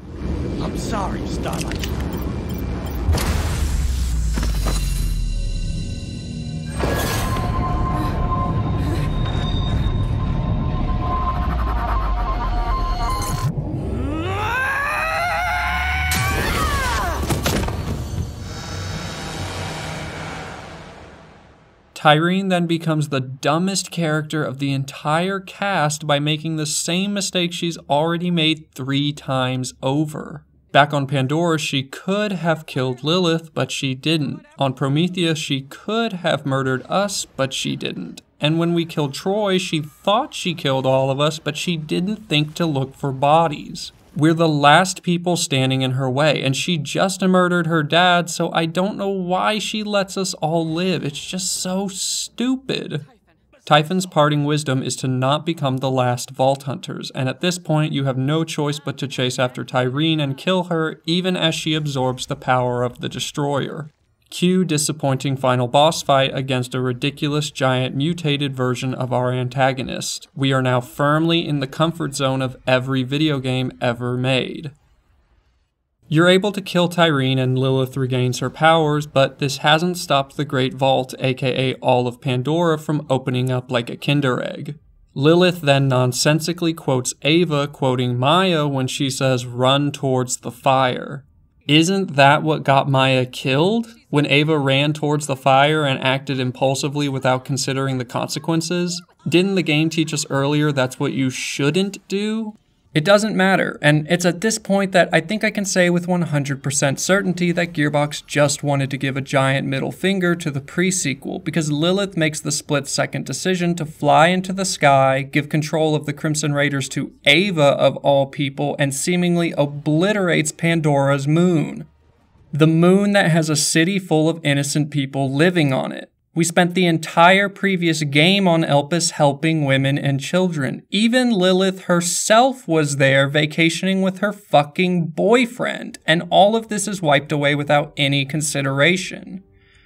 I'm sorry, Starlight. Tyreen then becomes the dumbest character of the entire cast by making the same mistake she's already made 3 times over. Back on Pandora, she could have killed Lilith, but she didn't. On Promethea, she could have murdered us, but she didn't. And when we killed Troy, she thought she killed all of us, but she didn't think to look for bodies. We're the last people standing in her way, and she just murdered her dad, so I don't know why she lets us all live. It's just so stupid. Typhon's parting wisdom is to not become the last Vault Hunters, and at this point you have no choice but to chase after Tyreen and kill her even as she absorbs the power of the Destroyer. Cue disappointing final boss fight against a ridiculous giant mutated version of our antagonist. We are now firmly in the comfort zone of every video game ever made. You're able to kill Tyreen and Lilith regains her powers, but this hasn't stopped the Great Vault, aka all of Pandora, from opening up like a Kinder Egg. Lilith then nonsensically quotes Ava, quoting Maya when she says, "Run towards the fire." Isn't that what got Maya killed? When Ava ran towards the fire and acted impulsively without considering the consequences? Didn't the game teach us earlier that's what you shouldn't do? It doesn't matter, and it's at this point that I think I can say with 100% certainty that Gearbox just wanted to give a giant middle finger to the pre-sequel, because Lilith makes the split-second decision to fly into the sky, give control of the Crimson Raiders to Ava of all people, and seemingly obliterates Pandora's moon. The moon that has a city full of innocent people living on it. We spent the entire previous game on Elpis helping women and children. Even Lilith herself was there vacationing with her fucking boyfriend, and all of this is wiped away without any consideration.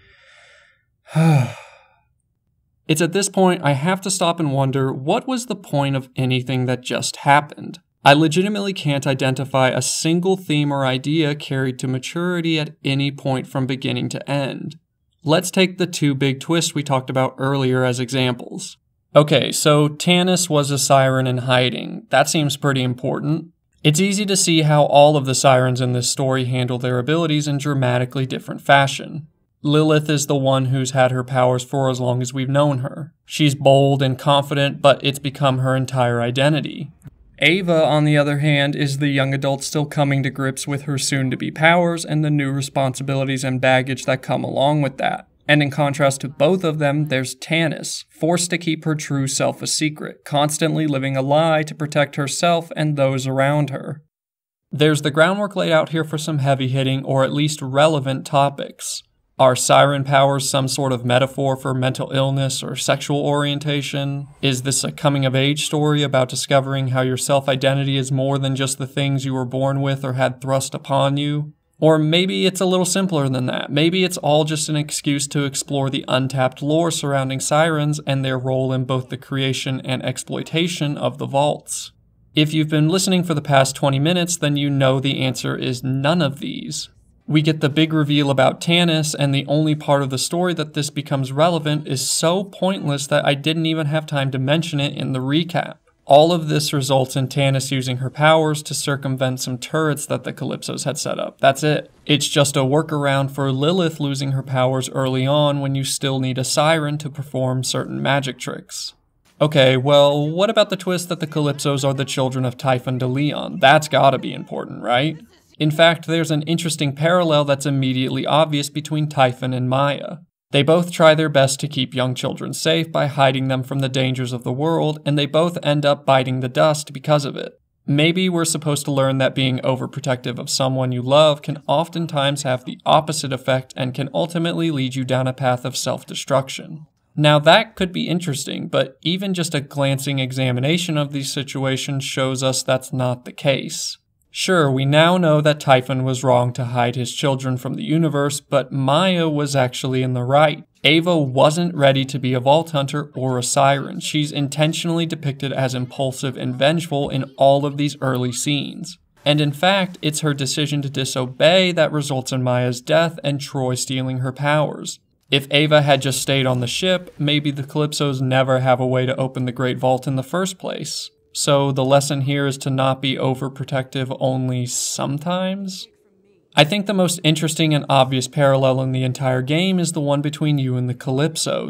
It's at this point I have to stop and wonder, what was the point of anything that just happened? I legitimately can't identify a single theme or idea carried to maturity at any point from beginning to end. Let's take the two big twists we talked about earlier as examples. Okay, so Tanis was a siren in hiding. That seems pretty important. It's easy to see how all of the sirens in this story handle their abilities in dramatically different fashion. Lilith is the one who's had her powers for as long as we've known her. She's bold and confident, but it's become her entire identity. Ava, on the other hand, is the young adult still coming to grips with her soon-to-be powers and the new responsibilities and baggage that come along with that. And in contrast to both of them, there's Tanis, forced to keep her true self a secret, constantly living a lie to protect herself and those around her. There's the groundwork laid out here for some heavy-hitting or at least relevant topics. Are siren powers some sort of metaphor for mental illness or sexual orientation? Is this a coming-of-age story about discovering how your self-identity is more than just the things you were born with or had thrust upon you? Or maybe it's a little simpler than that. Maybe it's all just an excuse to explore the untapped lore surrounding sirens and their role in both the creation and exploitation of the vaults. If you've been listening for the past 20 minutes, then you know the answer is none of these. We get the big reveal about Tanis, and the only part of the story that this becomes relevant is so pointless that I didn't even have time to mention it in the recap. All of this results in Tanis using her powers to circumvent some turrets that the Calypsos had set up. That's it. It's just a workaround for Lilith losing her powers early on when you still need a siren to perform certain magic tricks. Okay, well, what about the twist that the Calypsos are the children of Typhon de Leon? That's gotta be important, right? In fact, there's an interesting parallel that's immediately obvious between Typhon and Maya. They both try their best to keep young children safe by hiding them from the dangers of the world, and they both end up biting the dust because of it. Maybe we're supposed to learn that being overprotective of someone you love can oftentimes have the opposite effect and can ultimately lead you down a path of self-destruction. Now that could be interesting, but even just a glancing examination of these situations shows us that's not the case. Sure, we now know that Typhon was wrong to hide his children from the universe, but Maya was actually in the right. Ava wasn't ready to be a Vault Hunter or a siren. She's intentionally depicted as impulsive and vengeful in all of these early scenes. And in fact, it's her decision to disobey that results in Maya's death and Troy stealing her powers. If Ava had just stayed on the ship, maybe the Calypsos never have a way to open the Great Vault in the first place. So the lesson here is to not be overprotective only sometimes? I think the most interesting and obvious parallel in the entire game is the one between you and the Calypsos.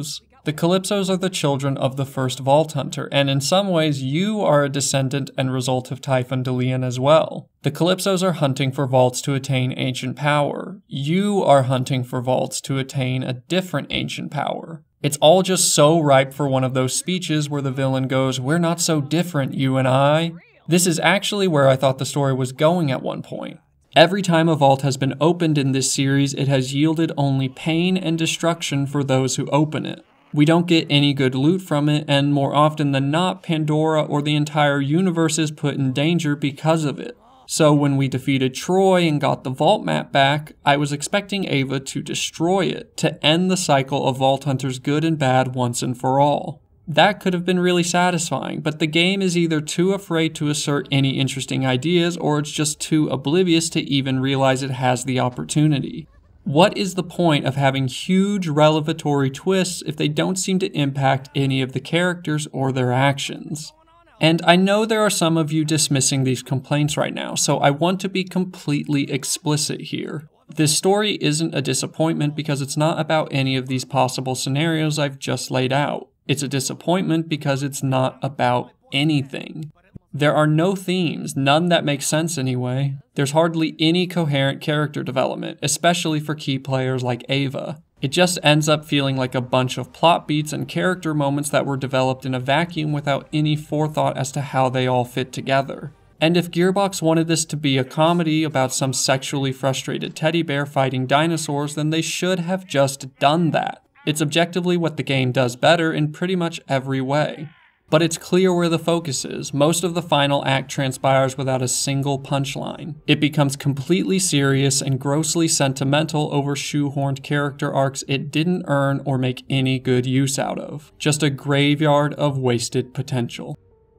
The Calypsos are the children of the first Vault Hunter, and in some ways you are a descendant and result of Typhon DeLeon as well. The Calypsos are hunting for vaults to attain ancient power. You are hunting for vaults to attain a different ancient power. It's all just so ripe for one of those speeches where the villain goes, "We're not so different, you and I." This is actually where I thought the story was going at one point. Every time a vault has been opened in this series, it has yielded only pain and destruction for those who open it. We don't get any good loot from it, and more often than not, Pandora or the entire universe is put in danger because of it. So when we defeated Troy and got the vault map back, I was expecting Ava to destroy it, to end the cycle of Vault Hunters good and bad once and for all. That could have been really satisfying, but the game is either too afraid to assert any interesting ideas, or it's just too oblivious to even realize it has the opportunity. What is the point of having huge revelatory twists if they don't seem to impact any of the characters or their actions? And I know there are some of you dismissing these complaints right now, so I want to be completely explicit here. This story isn't a disappointment because it's not about any of these possible scenarios I've just laid out. It's a disappointment because it's not about anything. There are no themes, none that make sense anyway. There's hardly any coherent character development, especially for key players like Ava. It just ends up feeling like a bunch of plot beats and character moments that were developed in a vacuum without any forethought as to how they all fit together. And if Gearbox wanted this to be a comedy about some sexually frustrated teddy bear fighting dinosaurs, then they should have just done that. It's objectively what the game does better in pretty much every way. But it's clear where the focus is. Most of the final act transpires without a single punchline. It becomes completely serious and grossly sentimental over shoehorned character arcs it didn't earn or make any good use out of. Just a graveyard of wasted potential.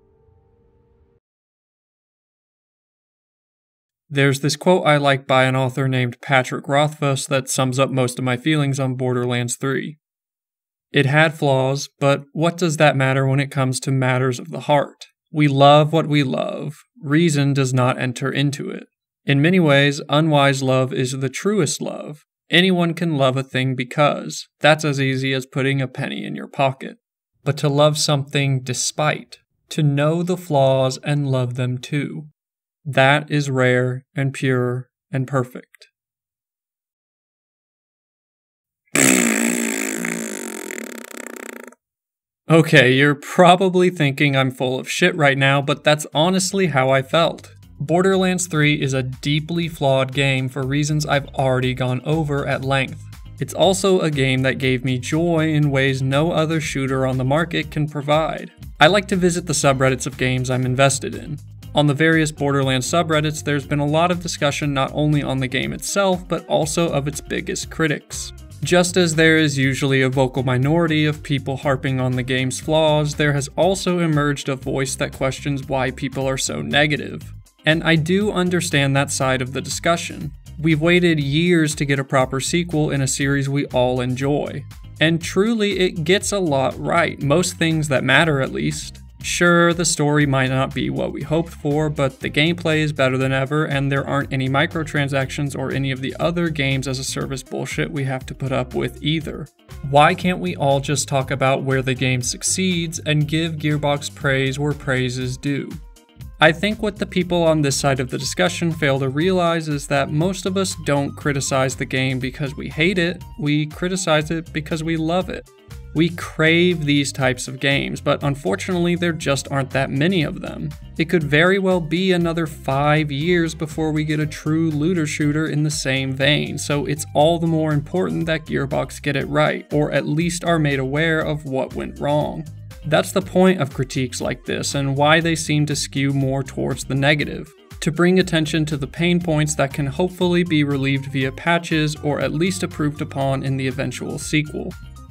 There's this quote I like by an author named Patrick Rothfuss that sums up most of my feelings on Borderlands 3. It had flaws, but what does that matter when it comes to matters of the heart? We love what we love. Reason does not enter into it. In many ways, unwise love is the truest love. Anyone can love a thing because. That's as easy as putting a penny in your pocket. But to love something despite, to know the flaws and love them too, that is rare and pure and perfect. Okay, you're probably thinking I'm full of shit right now, but that's honestly how I felt. Borderlands 3 is a deeply flawed game for reasons I've already gone over at length. It's also a game that gave me joy in ways no other shooter on the market can provide. I like to visit the subreddits of games I'm invested in. On the various Borderlands subreddits, there's been a lot of discussion not only on the game itself, but also of its biggest critics. Just as there is usually a vocal minority of people harping on the game's flaws, there has also emerged a voice that questions why people are so negative. And I do understand that side of the discussion. We've waited years to get a proper sequel in a series we all enjoy. And truly, it gets a lot right, most things that matter at least. Sure, the story might not be what we hoped for, but the gameplay is better than ever, and there aren't any microtransactions or any of the other games as a service bullshit we have to put up with either. Why can't we all just talk about where the game succeeds and give Gearbox praise where praise is due? I think what the people on this side of the discussion fail to realize is that most of us don't criticize the game because we hate it, we criticize it because we love it. We crave these types of games, but unfortunately there just aren't that many of them. It could very well be another 5 years before we get a true looter shooter in the same vein, so it's all the more important that Gearbox get it right, or at least are made aware of what went wrong. That's the point of critiques like this, and why they seem to skew more towards the negative. To bring attention to the pain points that can hopefully be relieved via patches, or at least improved upon in the eventual sequel.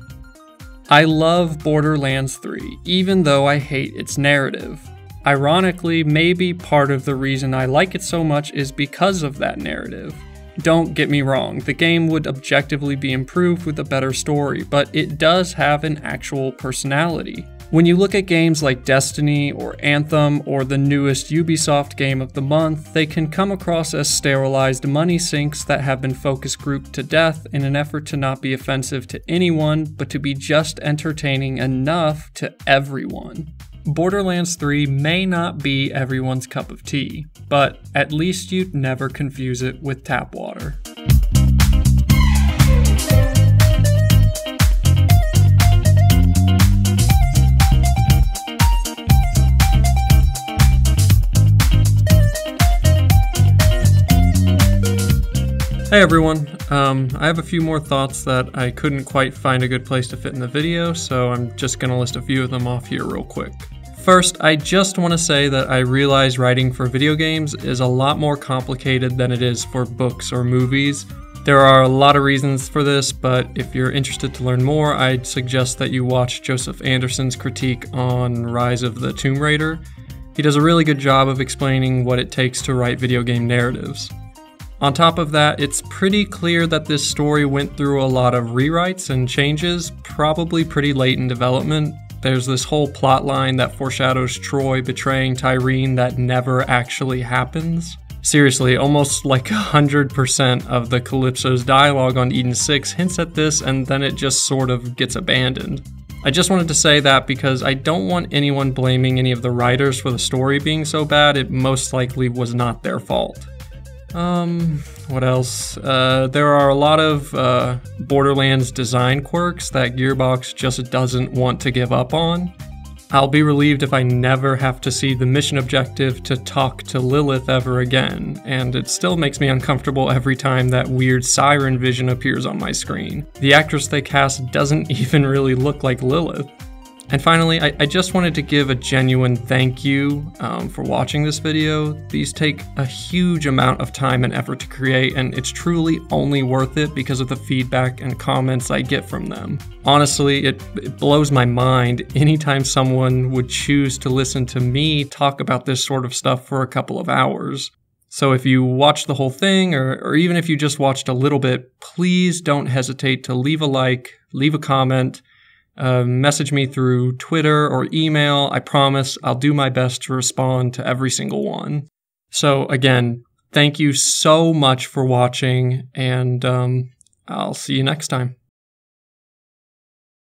I love Borderlands 3, even though I hate its narrative. Ironically, maybe part of the reason I like it so much is because of that narrative. Don't get me wrong, the game would objectively be improved with a better story, but it does have an actual personality. When you look at games like Destiny or Anthem or the newest Ubisoft game of the month, they can come across as sterilized money sinks that have been focus grouped to death in an effort to not be offensive to anyone, but to be just entertaining enough to everyone. Borderlands 3 may not be everyone's cup of tea, but at least you'd never confuse it with tap water. Hey everyone, I have a few more thoughts that I couldn't quite find a good place to fit in the video, so I'm just going to list a few of them off here real quick. First, I just want to say that I realize writing for video games is a lot more complicated than it is for books or movies. There are a lot of reasons for this, but if you're interested to learn more, I'd suggest that you watch Joseph Anderson's critique on Rise of the Tomb Raider. He does a really good job of explaining what it takes to write video game narratives. On top of that, it's pretty clear that this story went through a lot of rewrites and changes, probably pretty late in development. There's this whole plot line that foreshadows Troy betraying Tyreen that never actually happens. Seriously, almost like 100% of the Calypso's dialogue on Eden 6 hints at this, and then it just sort of gets abandoned. I just wanted to say that because I don't want anyone blaming any of the writers for the story being so bad. It most likely was not their fault. What else? There are a lot of Borderlands design quirks that Gearbox just doesn't want to give up on. I'll be relieved if I never have to see the mission objective to talk to Lilith ever again, and it still makes me uncomfortable every time that weird siren vision appears on my screen. The actress they cast doesn't even really look like Lilith. And finally, I just wanted to give a genuine thank you for watching this video. These take a huge amount of time and effort to create, and it's truly only worth it because of the feedback and comments I get from them. Honestly, it blows my mind anytime someone would choose to listen to me talk about this sort of stuff for a couple of hours. So if you watched the whole thing, or even if you just watched a little bit, please don't hesitate to leave a like, leave a comment, message me through Twitter or email. I promise I'll do my best to respond to every single one. So again, thank you so much for watching, and I'll see you next time.